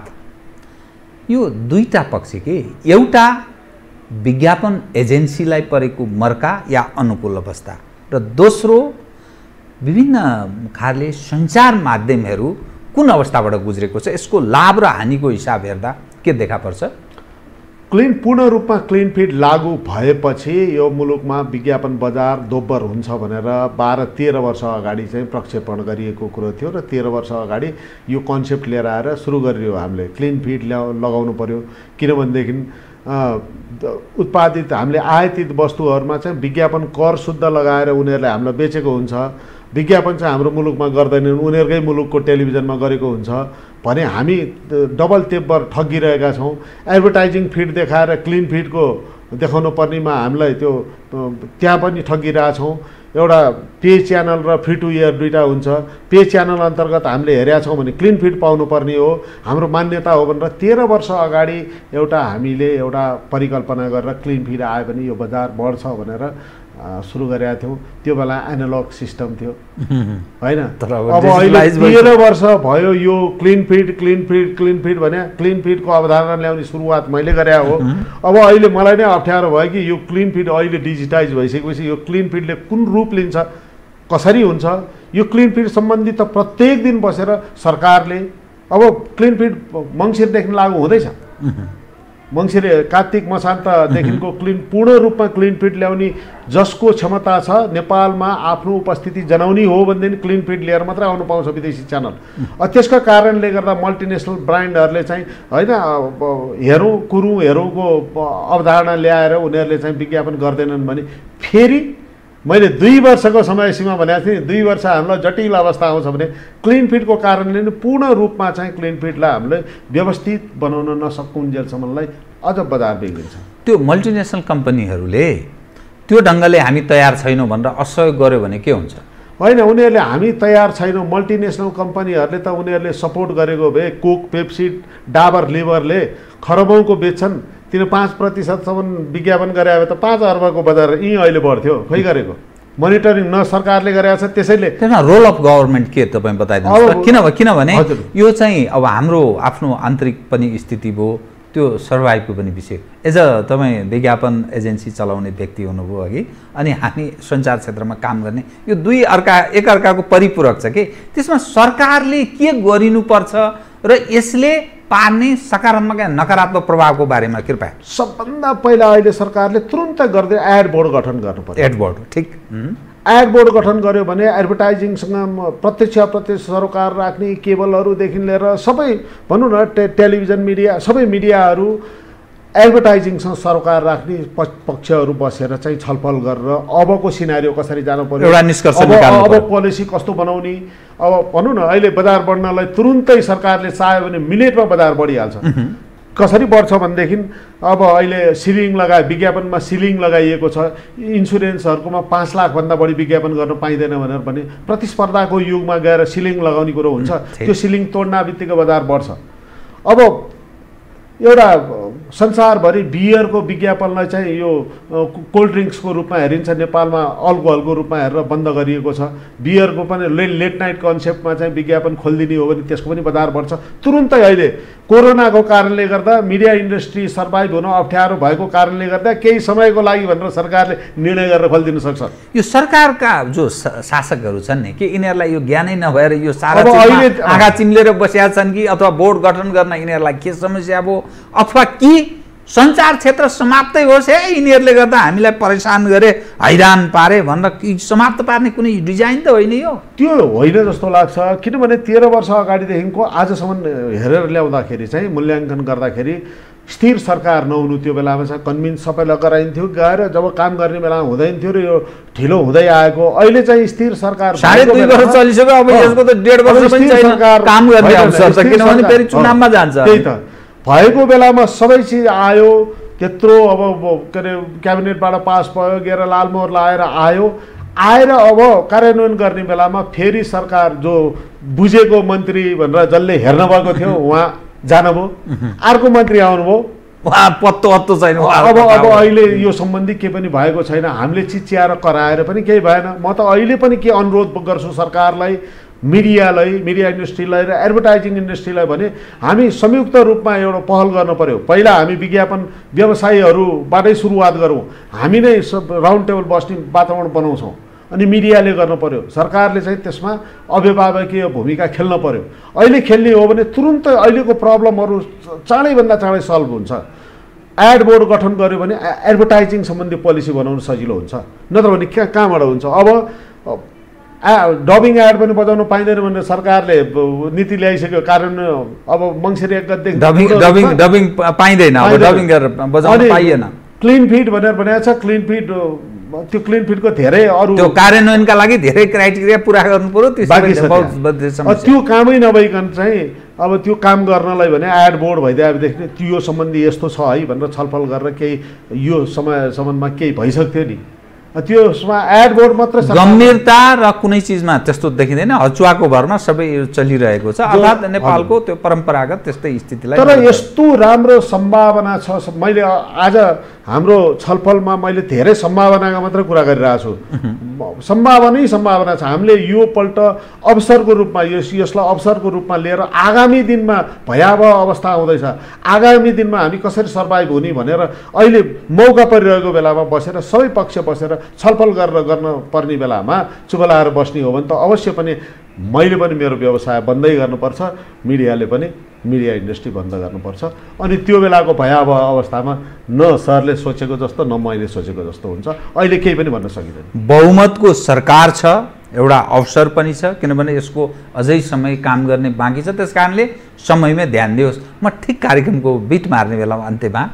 S1: यो दुईटा पक्ष के, एउटा विज्ञापन एजेन्सीलाई परेको मर्का या अनुकूल अवस्था र दोस्रो विभिन्न खाले सञ्चार माध्यमहरू कुन अवस्थाबाट गुज्रेको छ, यसको लाभ र हानिको हिसाब हेर्दा के देखा पर्छ?
S2: क्लिन पूर्ण रूपमा क्लिन फिट लागू भएपछि यो मुलुकमा विज्ञापन बजार दोब्बर हुन्छ भनेर बाह्र तेह्र वर्ष अगाडि चाहिँ प्रक्षेपण गरिएको कुरो थियो र तेह्र वर्ष अगाडि यो कन्सेप्ट लिएर आएर सुरु गरियो। हामीले क्लिन फिट लगाउनु पर्यो, किनभनेदेखि उत्पादित हामीले आयातित वस्तुहरूमा चाहिँ विज्ञापन कर शुद्ध लगाएर उनीहरूले हामीलाई बेचेको हुन्छ। विज्ञापन चाहिँ हाम्रो मुलुकमा गर्दैनन्, उनीहरूकै मुलुकको टेलिभिजनमा गरेको हुन्छ भने हामी डबल तेब्बर ठगिरहेका छौँ। एडभर्टाइजिङ फिड देखाएर क्लिन फिडको देखाउनु पर्नेमा हामीलाई त्यो त्यहाँ पनि ठगिरहेछौँ। एउटा पे च्यानल र फ्री टु एयर दुईवटा हुन्छ। पे च्यानल अन्तर्गत हामीले हेरेका छौँ भने क्लिन फिड पाउनुपर्ने हो, हाम्रो मान्यता हो भनेर तेह्र वर्ष अगाडि एउटा हामीले एउटा परिकल्पना गरेर क्लिन फिड आयो भने यो बजार बढ्छ भनेर सुरु गरेका थियौँ। त्यो बेला एनालग सिस्टम थियो होइन।
S1: अब
S2: अहिले तेह्र वर्ष भयो यो clean feed clean feed clean feed भने क्लिन फिडको अवधारणा ल्याउने सुरुवात मैले गरे हो। अब अहिले मलाई नै अप्ठ्यारो भयो कि यो क्लिन फिड अहिले डिजिटाइज भइसकेपछि यो क्लिन फिडले कुन रूप लिन्छ, कसरी हुन्छ, यो क्लिन फिड सम्बन्धी त प्रत्येक दिन बसेर सरकारले अब क्लिन फिड मङ्सिरदेखि लागू हुँदैछ। मङ्सिर कार्तिक मसान्तदेखिको क्लिन पूर्ण रूपमा क्लिन फिड ल्याउने जसको क्षमता छ नेपालमा आफ्नो उपस्थिति जनाउने हो भनेदेखि क्लिन फिड लिएर मात्रै आउनु पाउँछ विदेशी च्यानल। त्यसको कारणले गर्दा मल्टिनेसनल ब्रान्डहरूले चाहिँ होइन हेरौँ कुरौँ हेरौँको अवधारणा ल्याएर उनीहरूले चाहिँ विज्ञापन गर्दैनन् भने फेरि मैले दुई वर्षको समय सीमा भनेको थिएँ। दुई वर्ष हामीलाई जटिल अवस्था आउँछ भने क्लिन फिडको कारणले नै पूर्ण रूपमा चाहिँ क्लिन फिडलाई हामीले व्यवस्थित बनाउन नसकुन्जेलसम्मलाई अझ बजार बिग्रिन्छ।
S1: त्यो मल्टिनेसनल कम्पनीहरूले त्यो ढङ्गले हामी तयार छैनौँ भनेर असहयोग गर्यो भने के हुन्छ?
S2: होइन, उनीहरूले हामी तयार छैनौँ, मल्टिनेसनल कम्पनीहरूले त उनीहरूले सपोर्ट गरेको भए कोक पेप्सी डाबर लिभरले खरबौँको बेच्छन्, तिन पाँच प्रतिशतसम्म विज्ञापन गरे भए त पाँच अर्बको बजार यहीँ अहिले बढ्थ्यो। खोइ गरेको मोनिटरिङ न सरकारले गरेको छ। त्यसैले
S1: त्यसमा रोल अफ गभर्मेन्ट के तपाईँ बताइदिनुहोस्। किनभने किनभने यो चाहिँ अब हाम्रो आफ्नो आन्तरिक पनि स्थिति भयो, त्यो सर्भाइभको पनि विषय। एज अ तपाईँ विज्ञापन एजेन्सी चलाउने व्यक्ति हुनुभयो अघि, अनि हामी सञ्चार क्षेत्रमा काम गर्ने, यो दुई अर्का एकअर्काको परिपूरक छ कि त्यसमा सरकारले के गरिनुपर्छ र यसले पार्ने सकारात्मक या नकारात्मक प्रभावको बारेमा कृपया।
S2: सबभन्दा पहिला अहिले सरकारले तुरुन्त गर्दै एड बोर्ड गठन गर्नु पर्यो।
S1: एड बोर्ड ठिक।
S2: एड बोर्ड गठन गर्यो भने एडभर्टाइजिङसँग प्रत्यक्ष अप्रत्यक्ष सरोकार राख्ने केबलहरूदेखि लिएर सबै भनौँ न टे टेलिभिजन मिडिया सबै मिडियाहरू एडभर्टाइजिङसँग सरोकार राख्ने पक्षहरू बसेर चाहिँ छलफल गरेर अबको सिनारियो कसरी जानु पर्यो,
S1: एउटा निष्कर्ष
S2: अब
S1: निकाल्नु
S2: अब
S1: पर्यो।
S2: पोलिसी कस्तो बनाउने। अब भनौँ न अहिले बजार बढ्नलाई तुरुन्तै सरकारले चाह्यो भने मिनेटमा बजार बढिहाल्छ। कसरी बढ्छ भनेदेखि अब अहिले सिलिङ लगाए विज्ञापनमा सिलिङ लगाइएको छ, इन्सुरेन्सहरूकोमा पाँच लाखभन्दा बढी विज्ञापन गर्न पाइँदैन भनेर भने प्रतिस्पर्धाको युगमा गएर सिलिङ लगाउने कुरो हुन्छ। त्यो सिलिङ तोड्ना बित्तिकै बजार बढ्छ। अब एउटा संसारभरि बियरको विज्ञापनलाई चाहिँ यो कोल्ड ड्रिङ्क्सको रूपमा हेरिन्छ, नेपालमा अल्कोहलको रूपमा हेरेर बन्द गरिएको छ। बियरको पनि ले लेट नाइट कन्सेप्टमा चाहिँ विज्ञापन खोलिदिने हो भने त्यसको पनि बजार बढ्छ। तुरुन्तै अहिले कोरोनाको कारणले गर्दा मिडिया इन्डस्ट्री सर्भाइभ हुन अप्ठ्यारो भएको कारणले गर्दा केही समयको लागि भनेर सरकारले निर्णय गरेर खोलिदिन सक्छ।
S1: यो सरकारका जो शासकहरू छन् नि के यिनीहरूलाई यो ज्ञानै नभएर यो सारा आँखा चिम्लेर बसेका छन् कि अथवा बोर्ड गठन गर्न यिनीहरूलाई के समस्या भयो, अथवा कि सञ्चार क्षेत्र समाप्तै होस् है यिनीहरूले गर्दा हामीलाई परेशान गरे हैरान पारे भनेर समाप्त पार्ने कुनै डिजाइन त होइन यो?
S2: त्यो होइन जस्तो लाग्छ। किनभने तेह्र वर्ष अगाडिदेखिको आजसम्म हेरेर ल्याउँदाखेरि चाहिँ मूल्याङ्कन गर्दाखेरि स्थिर सरकार नहुनु त्यो बेलामा चाहिँ कन्भिन्स सबैलाई गराइन्थ्यो, गएर जब काम गर्ने बेला हुँदैन थियो र यो ढिलो हुँदै आएको। अहिले चाहिँ स्थिर सरकार
S1: साढे दुई वर्ष चलिसक्यो, अब यसको त डेढ वर्ष पनि छैन काम गर्ने अवसर छ, किनभने फेरि चुनावमा जान्छ।
S2: त्यही त भएको बेलामा सबै चिज आयो, त्यत्रो अब के अरे क्याबिनेटबाट पास भयो, गएर लालमोहर लाएर आयो, आएर अब कार्यान्वयन गर्ने बेलामा फेरि सरकार जो बुझेको मन्त्री भनेर जसले हेर्न भएको थियो उहाँ जानुभयो, अर्को मन्त्री आउनुभयो,
S1: उहाँ पत्तो हत्तो छैन।
S2: अब अब अहिले यो सम्बन्धी केही पनि भएको छैन। हामीले चिच्याएर कराएर पनि केही भएन। म त अहिले पनि के अनुरोध गर्छु सरकारलाई, मिडियालाई, मिडिया इन्डस्ट्रीलाई र एडभर्टाइजिङ इन्डस्ट्रीलाई भने हामी संयुक्त रूपमा एउटा पहल गर्नु पर्यो। पहिला हामी विज्ञापन व्यवसायीहरूबाटै सुरुवात गरौँ, हामी नै राउन्ड टेबल बस्ने वातावरण बनाउँछौँ, अनि मिडियाले गर्नु पर्यो, सरकारले चाहिँ त्यसमा अभिभावकीय भूमिका खेल्न पर्यो। अहिले खेल्ने हो भने तुरुन्तै अहिलेको प्रब्लमहरू चाँडैभन्दा चाँडै सल्भ हुन्छ। एड बोर्ड गठन गर्यो भने एडभर्टाइजिङ सम्बन्धी पोलिसी बनाउनु सजिलो हुन्छ, नत्र भने कहाँ कहाँबाट हुन्छ। अब डबिङ एड पनि बजाउनु पाइँदैन भनेर सरकारले नीति ल्याइसक्यो, कारण अब मङ्सिर एक गतेदेखि
S1: डबिङ डबिङ डबिङ पाइँदैन, अब डबिङ गरेर बजाउन पाइएन।
S2: क्लिन फिड भनेर भनेको छ, क्लिन फिड त्यो क्लिन फिडको धेरै अरू
S1: त्यो कार्यान्वयनका लागि धेरै क्राइटेरिया पुरा गर्नु पर्यो,
S2: त्यो कामै नभइकन चाहिँ अब त्यो काम गर्नलाई भने एड बोर्ड भइदिएदेखि त्यो सम्बन्धी यस्तो छ है भनेर छलफल गरेर केही यो समयसम्ममा केही भइसक्थ्यो नि। त्यसमा एड बोर्ड मात्र
S1: गम्भीरता र कुनै चिजमा त्यस्तो देखिँदैन, हचुवाको भरमा सबै चलिरहेको छ, अर्थात् नेपालको त्यो परम्परागत त्यस्तै स्थितिलाई।
S2: तर यस्तो राम्रो सम्भावना छ। मैले आज हाम्रो छलफलमा मैले धेरै सम्भावनाका मात्र कुरा गरिरहेको छु। सम्भावनै सम्भावना छ। हामीले यो पल्ट अवसरको रूपमा यस यसलाई अवसरको रूपमा लिएर आगामी दिनमा भयावह अवस्था आउँदैछ, आगामी दिनमा हामी कसरी सर्भाइभ हुने भनेर अहिले मौका परिरहेको बेलामा बसेर सबै पक्ष बसेर छलफल गरेर गर्न पर्ने बेलामा चुप लाएर बस्ने हो भने त अवश्य पनि मैले पनि मेरो व्यवसाय बन्दै गर्नुपर्छ, मिडियाले पनि मिडिया इन्डस्ट्री बन्द गर्नुपर्छ। अनि त्यो बेलाको भयावह अवस्थामा न सरले सोचेको जस्तो न मैले सोचेको जस्तो हुन्छ। अहिले केही पनि भन्न सकिँदैन।
S1: बहुमतको सरकार छ, एउटा अवसर पनि छ, किनभने यसको अझै समय काम गर्ने बाँकी छ। त्यस कारणले समयमै ध्यान दियोस्। म ठिक कार्यक्रमको बिट मार्ने बेलामा अन्त्यमा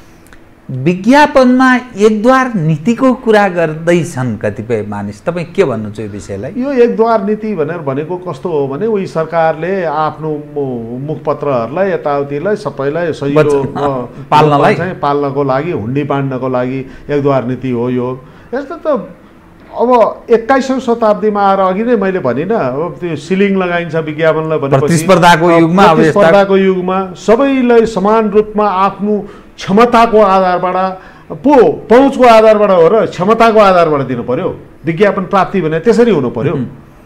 S1: विज्ञापनमा एकद्वार नीतिको कुरा गर्दैछन् कतिपय मानिस, तपाईँ के भन्नुहुन्छ यो विषयलाई?
S2: यो एकद्वार नीति भनेर भनेको कस्तो हो भने उही सरकारले आफ्नो मुखपत्रहरूलाई यताउतिलाई सबैलाई सही
S1: पाल्नलाई
S2: चाहिँ पाल्नको लागि हुन्डी बाँड्नको लागि एकद्वार नीति हो यो। यस्तो त अब एक्काइसौँ शताब्दीमा आएर अघि नै मैले भनिनँ, अब त्यो सिलिङ लगाइन्छ विज्ञापनलाई भनेपछि
S1: प्रतिस्पर्धाको युगमा
S2: प्रतिस्पर्धाको युगमा सबैलाई समान रूपमा आफ्नो क्षमताको आधारबाट पो पहुँचको आधारबाट हो र क्षमताको आधारबाट दिनु पर्यो। विज्ञापन प्राप्ति भने त्यसरी हुनु पर्यो।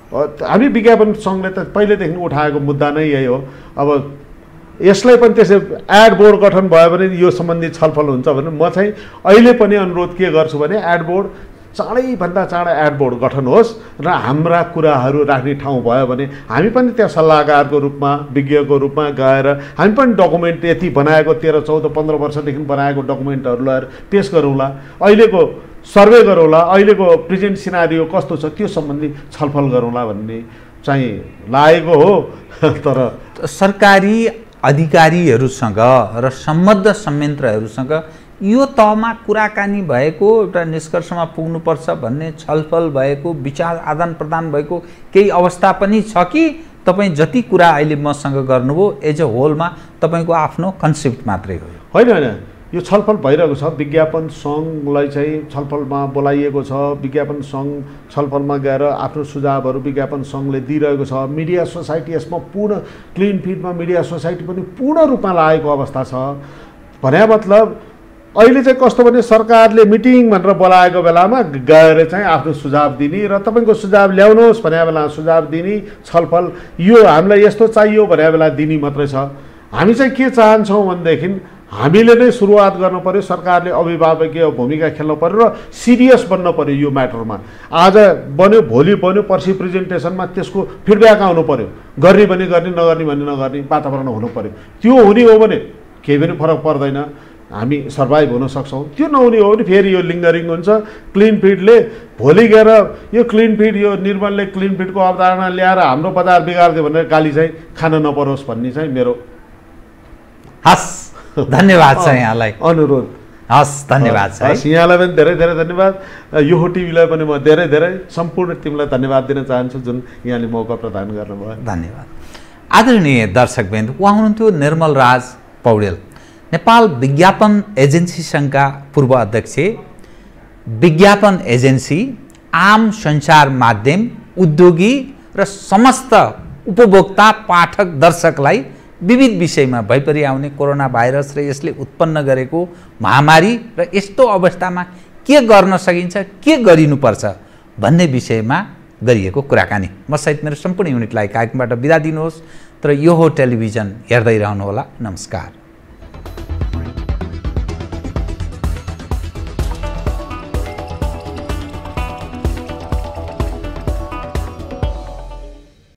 S2: हामी विज्ञापन सङ्घले त पहिलेदेखि उठाएको मुद्दा नै यही हो। अब यसलाई पनि त्यसै एड बोर्ड गठन भयो भने यो सम्बन्धी छलफल हुन्छ भने म चाहिँ अहिले पनि अनुरोध के गर्छु भने एड बोर्ड चाँडैभन्दा चाँडै एड बोर्ड गठन होस् र हाम्रा कुराहरू राख्ने ठाउँ भयो भने हामी पनि त्यहाँ सल्लाहकारको रूपमा विज्ञको रूपमा गएर हामी पनि डकुमेन्ट यति बनाएको तेह्र चौध पन्ध्र वर्षदेखि बनाएको डकुमेन्टहरू लिएर पेस गरौँला, अहिलेको सर्वे गरौँला, अहिलेको प्रेजेन्ट सिनारियो कस्तो छ त्यो सम्बन्धी छलफल गरौँला भन्ने चाहिँ लागेको हो। तर
S1: सरकारी अधिकारीहरूसँग र सम्बद्ध संयन्त्रहरूसँग यो तहमा कुराकानी भएको, एउटा निष्कर्षमा पुग्नुपर्छ भन्ने छलफल भएको, विचार आदान प्रदान भएको केही अवस्था पनि छ कि तपाईँ जति कुरा अहिले मसँग गर्नुभयो एज अ होलमा तपाईँको आफ्नो कन्सेप्ट मात्रै हो?
S2: होइन होइन, यो छलफल भइरहेको छ। विज्ञापन सङ्घलाई चाहिँ छलफलमा बोलाइएको छ। विज्ञापन सङ्घ छलफलमा गएर आफ्नो सुझावहरू विज्ञापन सङ्घले दिइरहेको छ। मिडिया सोसाइटी यसमा पूर्ण क्लिन फिडमा मिडिया सोसाइटी पनि पूर्ण रूपमा लागेको अवस्था छ। भने मतलब अहिले चाहिँ कस्तो भने सरकारले मिटिङ भनेर बोलाएको बेलामा गएर चाहिँ आफ्नो सुझाव दिने र तपाईँको सुझाव ल्याउनुहोस् भने बेला सुझाव दिने, छलफल यो हामीलाई यस्तो चाहियो भने बेला दिने मात्रै छ। हामी चाहिँ के चाहन्छौँ भनेदेखि हामीले नै सुरुवात गर्नु पर्यो। सरकारले अभिभावकीय भूमिका खेल्नु पर्यो र सिरियस बन्न पर्यो यो म्याटरमा। आज बन्यो, भोलि बन्यो, पर्सि प्रेजेन्टेसनमा त्यसको फिडब्याक आउनु पर्यो। गर्ने भने गर्ने, नगर्ने भने नगर्ने वातावरण हुनु पर्यो। त्यो हुने हो भने केही पनि फरक पर्दैन, हामी सर्भाइभ हुन सक्छौँ। त्यो नहुने हो भने फेरि यो लिङ्गरिङ हुन्छ। क्लिन फिडले भोलि गएर यो क्लिन फिड यो निर्मलले क्लिन फिडको अवधारणा ल्याएर हाम्रो बजार बिगारिदियो भनेर गाली चाहिँ खान नपरोस् भन्ने चाहिँ मेरो
S1: हस् धन्यवाद छ यहाँलाई,
S2: अनुरोध।
S1: हस् धन्यवाद छ
S2: यहाँलाई पनि धेरै धेरै धन्यवाद। यो टिभीलाई पनि म धेरै धेरै सम्पूर्ण टिमलाई धन्यवाद दिन चाहन्छु जुन यहाँले मौका प्रदान गर्नुभयो।
S1: धन्यवाद। आदरणीय दर्शकवृन्द, उहाँ हुनुहुन्थ्यो निर्मल राज पौडेल, नेपाल विज्ञापन एजेन्सी सङ्घका पूर्व अध्यक्ष। विज्ञापन एजेन्सी आम सञ्चार माध्यम, उद्योगी र समस्त उपभोक्ता पाठक दर्शकलाई विविध विषयमा भइपरि आउने कोरोना भाइरस र यसले उत्पन्न गरेको महामारी र यस्तो अवस्थामा के गर्न सकिन्छ, के गरिनुपर्छ भन्ने विषयमा गरिएको कुराकानी। म सहित मेरो सम्पूर्ण युनिटलाई कार्यक्रमबाट बिदा दिनुहोस्, तर यो हो टेलिभिजन हेर्दै रहनुहोला। नमस्कार।